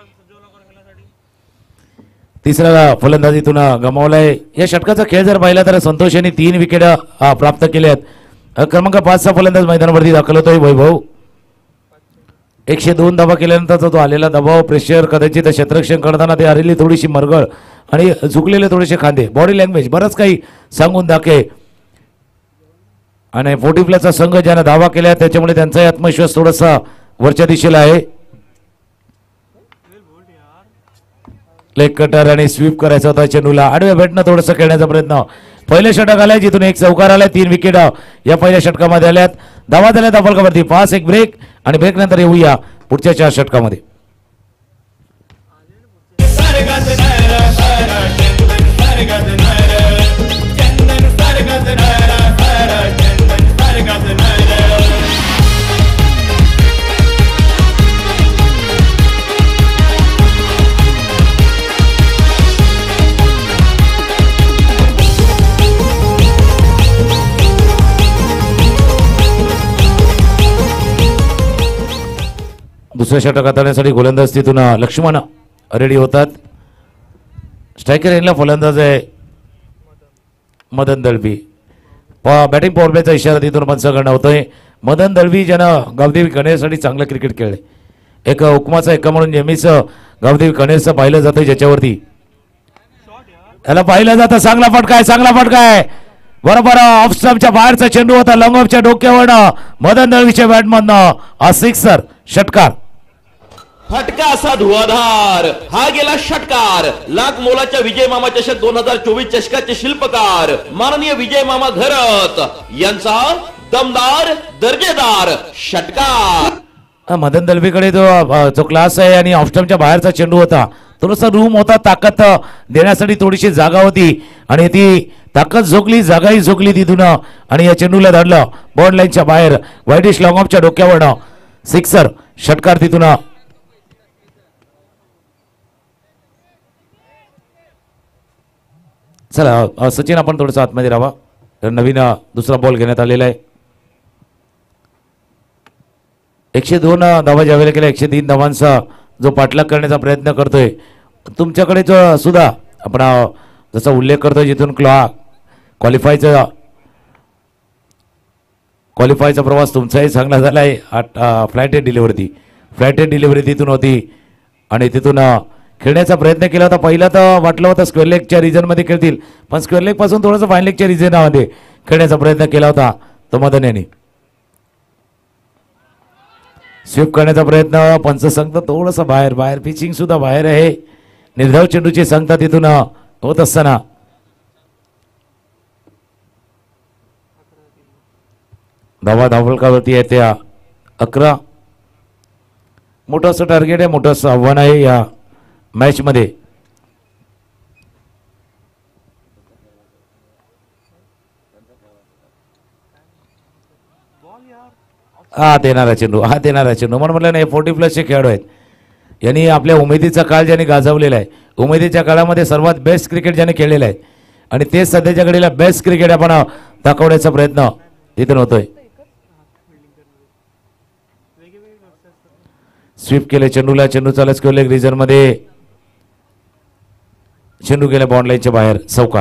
तिसऱ्या फलंदाजीतून गमावलाय. या षटकाचा खेळ जर पाहिला तर संतोष यांनी तीन विकेट प्राप्त केले आहेत. क्रमांक पाचचा फलंदाज मैदानावरती दाखल होतोय वैभव. एकशे दोन धावा केल्यानंतर तो आलेला दबाव प्रेशर कदाचित क्षेत्ररक्षण करताना ते आलेली थोडीशी मरगळ आणि झुकलेले थोडेसे खांदे बॉडी लँग्वेज बरंच काही सांगून दाखे. आणि फोर्टी प्लसचा संघ ज्यानं धावा केल्या त्याच्यामुळे त्यांचाही आत्मविश्वास थोडासा वरच्या दिशेला आहे. लेग कटर आणि स्वीप करायचा होता चेंडूला आडव्या भेटणं थोडंसं खेळण्याचा प्रयत्न. पहिले षटक आलाय जिथून एक चौकार आलाय. तीन विकेट या पहिल्या षटकामध्ये आल्यात. धावा झाल्यात अफलकावरती. पाच एक ब्रेक आणि ब्रेक नंतर येऊया पुढच्या चार षटकामध्ये. दुसऱ्या षटक हाताळण्यासाठी गोलंदाज तिथून लक्ष्मण रेडी होतात. स्ट्रायकर एंडला फलंदाज आहे मदन दळवी. बॅटिंग पॉवर प्लेचा इशारा तिथून पंचाकडनं होतोय. मदन दळवी ज्यानं गावदेवी कणेरसाठी चांगलं क्रिकेट खेळले. एक हुकमाचा एका म्हणून नेहमीच गावदेवी कणेरचं पाहिलं जातं ज्याच्यावरती याला पाहिलं जातं. चांगला फटका आहे चांगला फटका आहे बरोबर. ऑफ स्टंपच्या बाहेरचा चेंडू होता लॉंग ऑफच्या डोक्यावरनं मदन दळवीच्या बॅटमधनं हा सिक्सर षटकार. फटका असा धुवाधार हा गेला षटकार. लाख मोलाच्या विजय मामा चषक दोन हजार चोवीस चषकाचे शिल्पकार माननीय विजय मामा घरत यांचा दमदार दर्जेदार षटकार. मदन दळवीकडे जो जो क्लास आहे आणि ऑफस्टंपच्या बाहेरचा चेंडू होता थोडासा रूम होता. ताकद देण्यासाठी थोडीशी जागा होती आणि ती ताकद झोकली जागाही झोकली तिथून आणि या चेंडूला धरलं बॉन्ड लाईनच्या बाहेर. वाईडिश लॉंग ऑफच्या डोक्यावरनं सिक्सर षटकार तिथून. चला सचिन आपण थोडंसं आतमध्ये राहा. नवीन दुसरा बॉल घेण्यात आलेला आहे. एकशे दोन धावा ज्यावेळेला केल्या एकशे तीन धावांचा जो पाठलाग करण्याचा प्रयत्न करतोय तुमच्याकडे जो सुद्धा आपण जसा उल्लेख करतोय जिथून क्लॉ क्वालिफायचा क्वालिफायचा प्रवास तुमचाही चांगला झाला आहे. Flighted delivery flighted delivery तिथून होती आणि तिथून खेळण्याचा प्रयत्न केला होता. पहिला तर वाटलं होतं स्क्वेअर लेगच्या रिजनमध्ये खेळतील पण स्क्वेअर लेग पासून थोडंसं फाईन लेगच्या रिजनमध्ये खेळण्याचा प्रयत्न केला होता तो मदन यांनी. स्वीप करण्याचा प्रयत्न पंच सांगतं थोडंसं बाहेर बाहेर पिचिंग सुद्धा बाहेर आहे. निर्धाव चेंडूची सांगता तिथून होत असताना धावा धावफलकावरती आहे त्या अकरा. मोठं असं टार्गेट आहे मोठं असं आव्हान आहे या मॅच मध्ये. हा देणारा चेंडू हा देणारा चेंडू म्हणून म्हटलं नाही फोर्टी प्लसचे खेळाडू आहेत. यांनी आपल्या उमेदीचा काळ ज्यांनी गाजवलेला आहे उमेदीच्या काळामध्ये सर्वात बेस्ट क्रिकेट ज्याने खेळलेलं आहे आणि तेच सध्याच्या घडीला बेस्ट क्रिकेट आपण दाखवण्याचा प्रयत्न इथून होतोय. स्वीप केले चेंडूला चेंडू चालत स्क्वेअर लेग रिजन मध्ये चेंडू गेला बॉन्ड लाईनच्या बाहेर चौकार.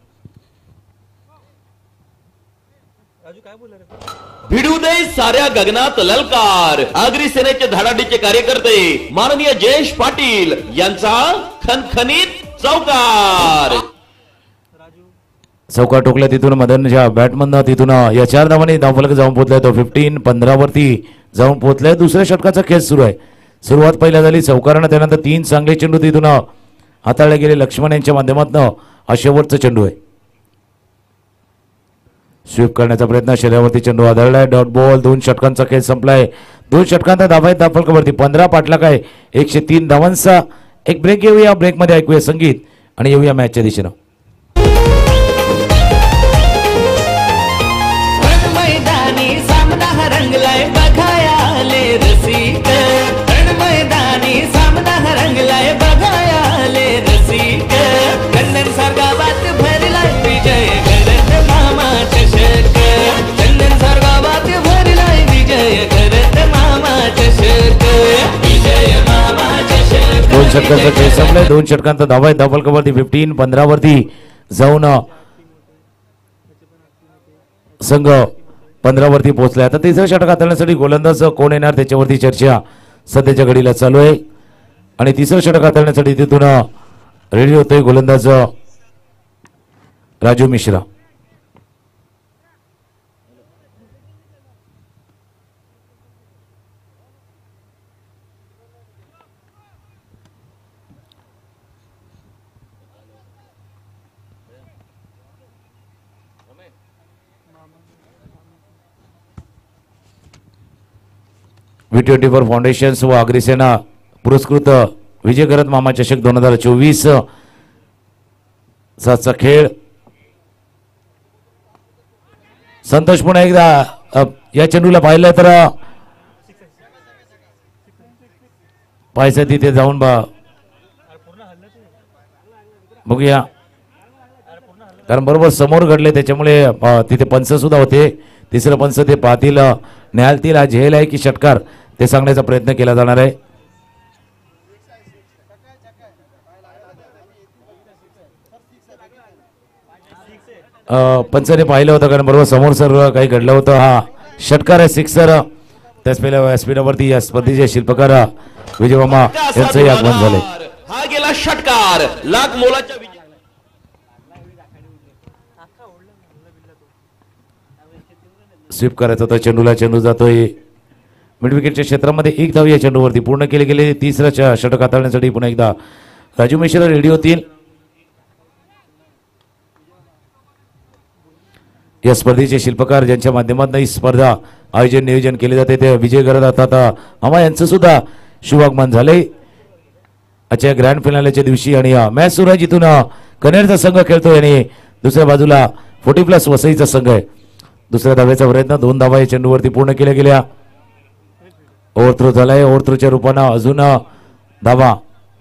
भिडू दे साऱ्या गगनात ललकार. आगरी सेनेचे धडाडीचे कार्यकर्ते माननीय जयेश पाटील यांचा खनखनीत चौकार. चौकार टोकला तिथून मदनच्या बॅटमधनं तिथून या चार धावांनी धावफलक जाऊन पोहोचलाय. तो फिफ्टीन पंधरा वरती जाऊन पोहोचलाय. दुसऱ्या षटकाचा खेळ सुरू आहे. सुरुवात पहिला झाली चौकारानं त्यानंतर तीन चांगले चेंडू तिथून हाताळले गेले लक्ष्मण यांच्या माध्यमातून हा शेवटचा चेंडू आहे. स्वीप करण्याचा प्रयत्न शरीरावरती चेंडू आदळलाय. Dot ball. दोन षटकांचा खेळ संपलाय. दोन षटकांचा धावा आहेत धावफलकावरती. पंधरा पाठलाग आहे एकशे तीन धावांचा. एक ब्रेक घेऊया. ब्रेकमध्ये ऐकूया संगीत आणि येऊया मॅचच्या दिशेनं. दोन षटकांचा खेळ संपलाय. दोन षटकांचा धावा आहे धावफलकावरती. फिफ्टीन पंधरा वरती जाऊन संघ पंधरा वरती पोहोचलाय. आता तिसरं षटक हाताळण्यासाठी गोलंदाज कोण येणार त्याच्यावरती चर्चा सध्याच्या घडीला चालू आहे आणि तिसरं षटक हाताळण्यासाठी तिथून रेडी होतोय गोलंदाज Raju Mishra. V twenty four foundations व अग्रिसेना पुरस्कृत विजय गरत मामा चषक दोन हजार चोवीस साचा खेळ. संतोष पुन्हा एकदा अ, या चेंडूला पाहिलं तर पाहायचं तिथे जाऊन बा बघूया, कारण बरोबर समोर घडले त्याच्यामुळे अ, तिथे पंच सुद्धा होते. तिसरं पंच ते पाहतील, अ, न्यालतील हा झेल आहे की षटकार ते सांगण्याचा प्रयत्न केला जाणार आहे. अ, पंचाने पाहिलं होतं कारण बरोबर समोर सर्व काही घडलं होतं. हा षटकार आहे, सिक्सर. त्याच पहिल्या व्यासपीठावरती या स्पर्धेचे शिल्पकार विजय मामा यांचंही आगमन झाले. हा गेला षटकार लाख मोलाच्या विजय स्वीप करायचा होता चेंडूला, चेंडू जातोय मिड विकेटच्या क्षेत्रामध्ये. एक धाव या चेंडूवरती पूर्ण केले गेले. तिसरं ष- षटक हाताळण्यासाठी पुन्हा एकदा राजू मिश्रा रेडी होतील. या स्पर्धेचे शिल्पकार ज्यांच्या माध्यमातून ही स्पर्धा आयोजन नियोजन केले जाते ते विजय करत आता मामा यांचं सुद्धा शुभागमन झाले आजच्या ग्रँड फिनालेच्या दिवशी. आणि मॅच सुरू आहे जिथून कनेरचा संघ खेळतोय आणि दुसऱ्या बाजूला फोर्टी प्लस वसईचा संघ आहे. दुसऱ्या धाव्याचा प्रयत्न, दोन धावा या चेंडूवरती पूर्ण केल्या गेल्या. ओव्हरथ्रो झालाय, ओव्हरथ्रोच्या रूपानं अजून धावा,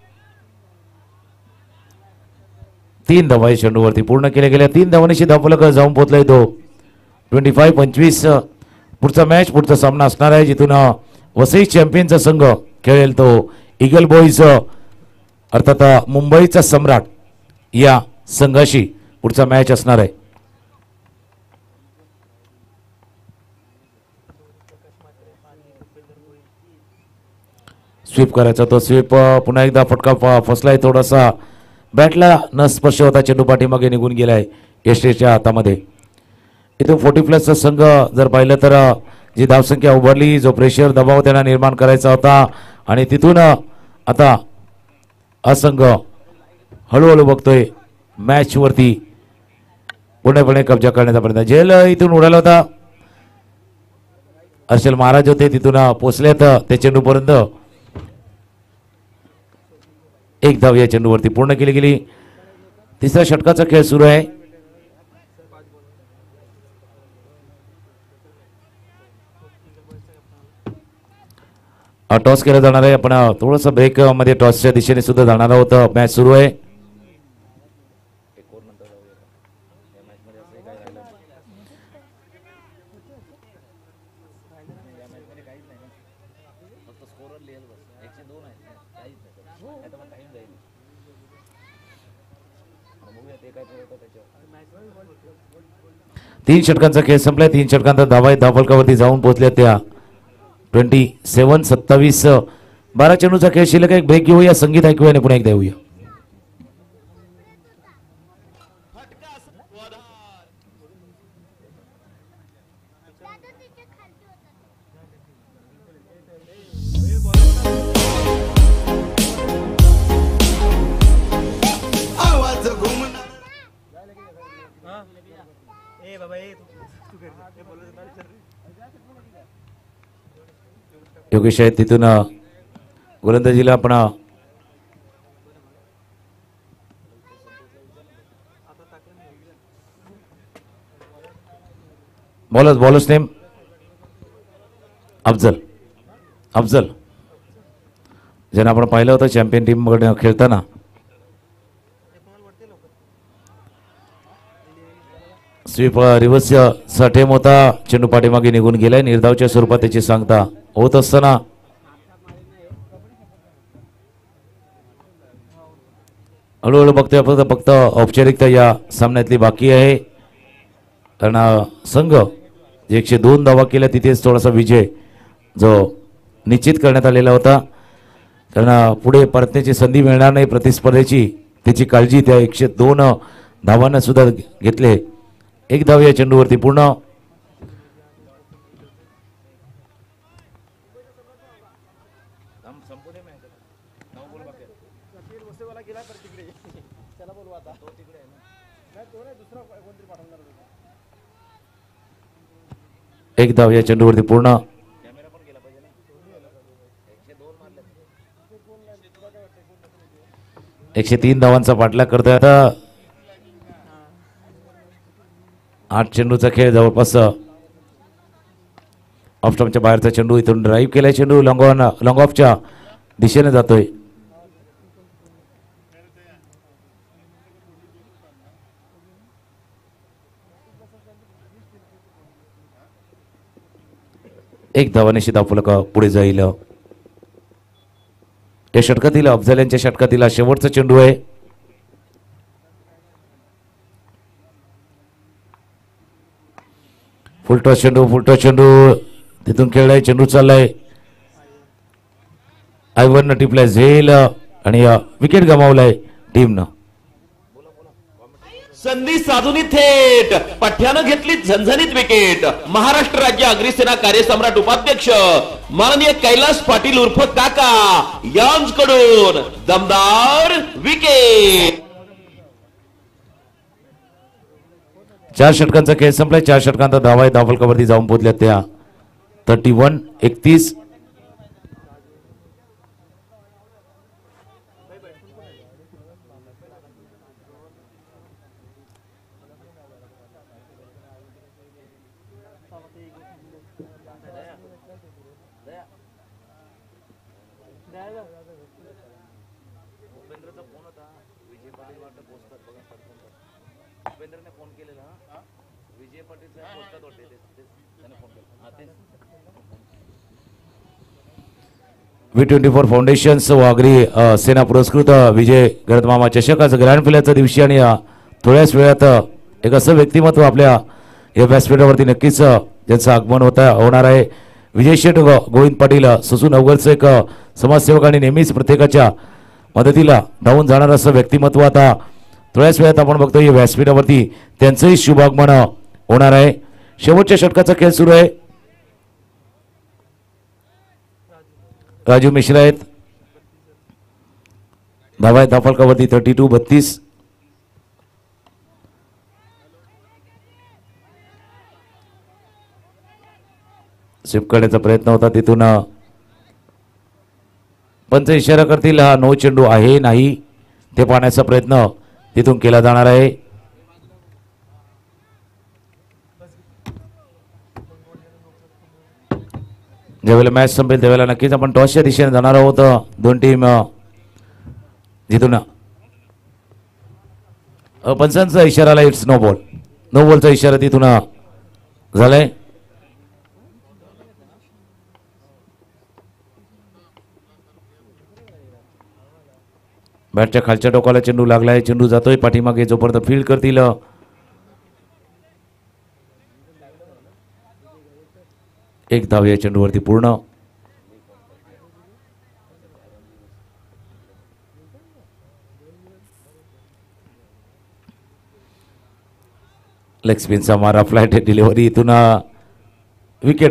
तीन धावा या चेंडूवरती पूर्ण केल्या गेल्या. तीन धावांशी धावफलक जाऊन पोहोचलाय तो ट्वेंटी फाय पंचवीस. पुढचा मॅच पुढचा सामना असणार आहे जिथून वसई चॅम्पियनचा संघ खेळेल तो ईगल बॉईज अर्थात मुंबईचा सम्राट या संघाशी पुढचा मॅच असणार आहे. स्वीप करायचा तो स्वीप, पुन्हा एकदा फटका फ- फसलाय थोडासा, बॅटला न स्पर्श होता चेंडू पाठीमागे निघून गेलाय यशच्या हातामध्ये. इथून फोर्टी प्लसचा संघ जर पाहिलं तर जी धावसंख्या उभारली, जो प्रेशर दबाव त्यांना निर्माण करायचा होता आणि तिथून आता हा संघ हळूहळू बघतोय मॅचवरती पूर्णपणे कब्जा करण्याचा प्रयत्न. झेल इथून उडाला होता, हर्षल महाराज होते तिथून पोचलेत त्या चेंडूपर्यंत. एक धाव या चेंडूवरती पूर्ण केली गेली. तिसऱ्या षटकाचा खेळ सुरू आहे. टॉस केला जाणार आहे. आपण थोडंसं ब्रेक मध्ये टॉसच्या दिशेने सुद्धा जाणार आहोत. मॅच सुरू आहे. तीन षटकांचा खेळ संपलाय. तीन षटकांचा धावा धावफलकावरती जाऊन पोहोचल्या त्या ट्वेंटी सेवन सत्तावीस. बारा चेंडूचा खेळ शिल्लक. एक ब्रेक घेऊया, संगीत ऐकूया आणि पुन्हा एकदा येऊया. योगेश आहेत तिथून गोलंदाजीला आपण bowlers bowlers name Afzal. Afzal ज्यांना आपण पाहिलं होतं चॅम्पियन टीम कडे खेळताना. स्वीप रिव्हर्स सटेम होता, चेंडू पाठीमागे निघून गेलाय. निर्धावच्या स्वरूपात त्याची सांगता होत असताना हळूहळू बघतोय फक्त फक्त औपचारिकता या सामन्यातली बाकी आहे. कारण संघ जे एकशे दोन धावा केल्या तिथेच थोडासा विजय जो निश्चित करण्यात आलेला होता. कारण पुढे परतण्याची संधी मिळणार नाही प्रतिस्पर्धेची, त्याची काळजी त्या एकशे दोन धावांना सुद्धा घेतले. एक धाव या चेंडूवरती पूर्ण. एक धाव या चेंडूवरती पूर्ण. एकशे तीन धावांचा पाठलाग करतोय आता. आठ चेंडूचा खेळ जवळपास ऑफस्टॉपच्या बाहेरचा चेंडू इथून ड्राईव्ह केलाय. चेंडू लॉंग ऑन लॉंग ऑफच्या दिशेने जातोय. एक धावानिशी धावफलक पुढे जाईल. या षटकातील अफजल यांच्या षटकातील शेवटचा चेंडू आहे. फुलटॉस चेंडू फुलटॉस चेंडू तिथून खेळलाय. चेंडू चाललाय. आयवन टिपलाय झेल आणि विकेट गमावलाय टीमनं. संधी साधून थेट पठ्यानं घेतली झणझणीत विकेट. महाराष्ट्र राज्य अग्निसेना कार्यसम्राट उपाध्यक्ष माननीय कैलास पाटील उर्फ काका यांच्याकडून दमदार विकेट. चार षटकांचा खेळ संपलाय. चार षटकांचा धावा आहे. धावफलकावरती जाऊन पोहोचल्या त्या थर्टी वन एकतीस. व्ही ट्वेंटी फोर फाउंडेशन वाघरी सेना पुरस्कृत विजय गरतमामा चषक आज ग्रँड फिनालच्या दिवशी आणि थोड्याच वेळात एक असं व्यक्तिमत्व आपल्या या व्यासपीठावरती नक्कीच ज्यांचं आगमन होता होणार आहे. विजय शेठ गोविंद पाटील ससून अवघडचं एक समाजसेवक आणि नेहमीच प्रत्येकाच्या मदतीला धावून जाणार असं व्यक्तिमत्व आता थोड्याच वेळात आपण बघतो या व्यासपीठावरती त्यांचंही शुभागमन होणार आहे. शेवटच्या षटकाचा खेळ सुरू आहे. राजू मिश्रा आहेत. धावा आहेत धावफलकावरती थर्टी टू बत्तीस. स्वीप करण्याचा प्रयत्न होता तिथून पंच इशारा करतील. हा नो चेंडू आहे नाही ते पाहण्याचा प्रयत्न तिथून केला जाणार आहे. ज्यावेळेला मॅच संपेल त्यावेळेला नक्कीच आपण टॉसच्या दिशेने जाणार आहोत. दोन टीम जिथून पंचांचा इशारा आला. It's no ball. नो बॉलचा इशारा तिथून झालाय. बॅटच्या खालच्या टोकाला चेंडू लागलाय. चेंडू जातोय पाठीमागे जोपर्यंत फील्ड करतील एक धाव या चेंडूवरती पूर्ण. लेग स्पिनचा मारा फ्लाइट डिलिव्हरी इथून विकेट.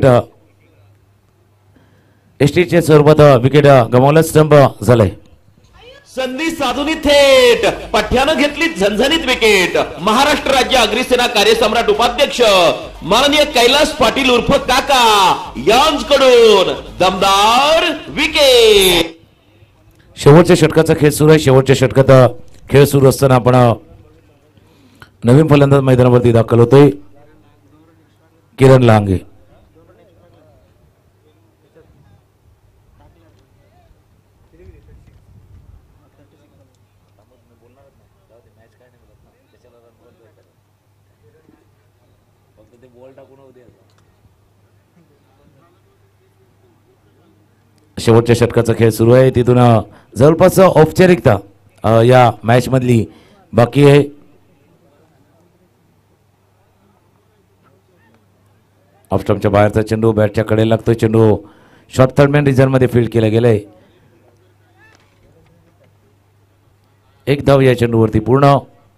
एसटीच्या स्वरूपात विकेट गमावला. स्टंप झालाय. संधी साधून थेट पठ्यानं घेतली झणझणीत विकेट. महाराष्ट्र राज्य अग्निसेना कार्यसम्राट उपाध्यक्ष माननीय कैलास पाटील उर्फ काका यांच्याकडून दमदार विकेट. शेवटच्या षटकाचा खेळ सुरू आहे. शेवटच्या षटकात खेळ सुरू असताना आपण नवीन फलंदाज मैदानावरती दाखल होतोय. किरण लांगे. शेवटच्या षटकाचा खेळ सुरू आहे. तिथून जवळपास औपचारिकता या मॅच मधली बाकी आहे. ऑफस्टॉपच्या बाहेरचा चेंडू बॅटच्या कडे लागतोय. चेंडू शॉर्ट थर्ड मॅन रिझन मध्ये फील्ड केला गेलाय. एक धाव या चेंडूवरती पूर्ण.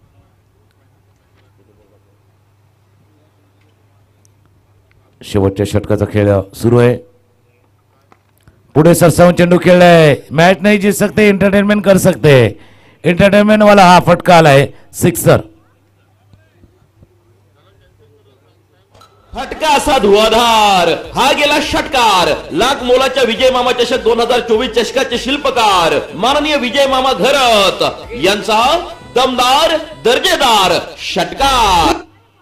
शेवटच्या षटकाचा खेळ सुरू आहे. पुढे सरसावून चेंडू खेळलाय. मॅच नाही जीत सकते एंटरटेनमेंट कर सकते. एंटरटेनमेंट वाला हा फटका आलाय. सिक्सर. फटका असा धुवाधार हा गेला षटकार. लाख मोलाच्या विजय मामा चषक दोन हजार चोवीस चषकाचे शिल्पकार माननीय विजय मामा घरत यांचा दमदार दर्जेदार षटकार.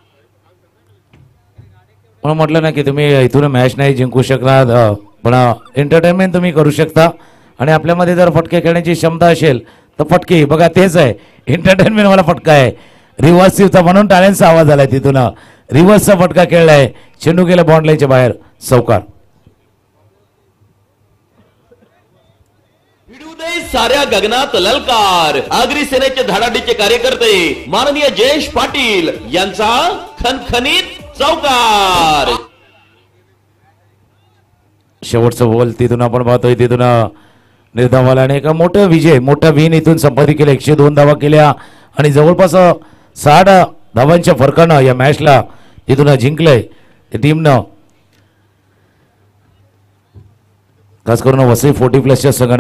म्हणून म्हटलं ना की तुम्ही इथून मॅच नाही जिंकू शकणार, अ, पण एंटरटेनमेंट तुम्ही करू शकता. आणि आपल्यामध्ये जर फटके खेळण्याची क्षमता असेल तर फटके बघा तेच आहे एंटरटेनमेंट. मला फटका आहे रिव्हर्सिव्हचा म्हणून टाळ्यांचा आवाज आलाय तिथून. रिव्हर्सचा फटका खेळलाय, चेंडू गेला बॉन्ड लाईनच्या बाहेर, चौकार. भिडू दे साऱ्या गगनात ललकार. आगरी सेनेचे धडाडीचे कार्यकर्ते माननीय जयेश पाटील यांचा खणखणीत चौकार. शेवटचं बॉल तिथून आपण पाहतोय, तिथून निर्धावाल्याने एका मोठं विजय मोठा विन इथून संपादित केला. एकशे दोन धावा केल्या आणि जवळपास साठ धावांच्या फरकानं या मॅचला तिथून जिंकलंय टीमनं. खास करून वसई फोर्टी प्लसच्या संघाने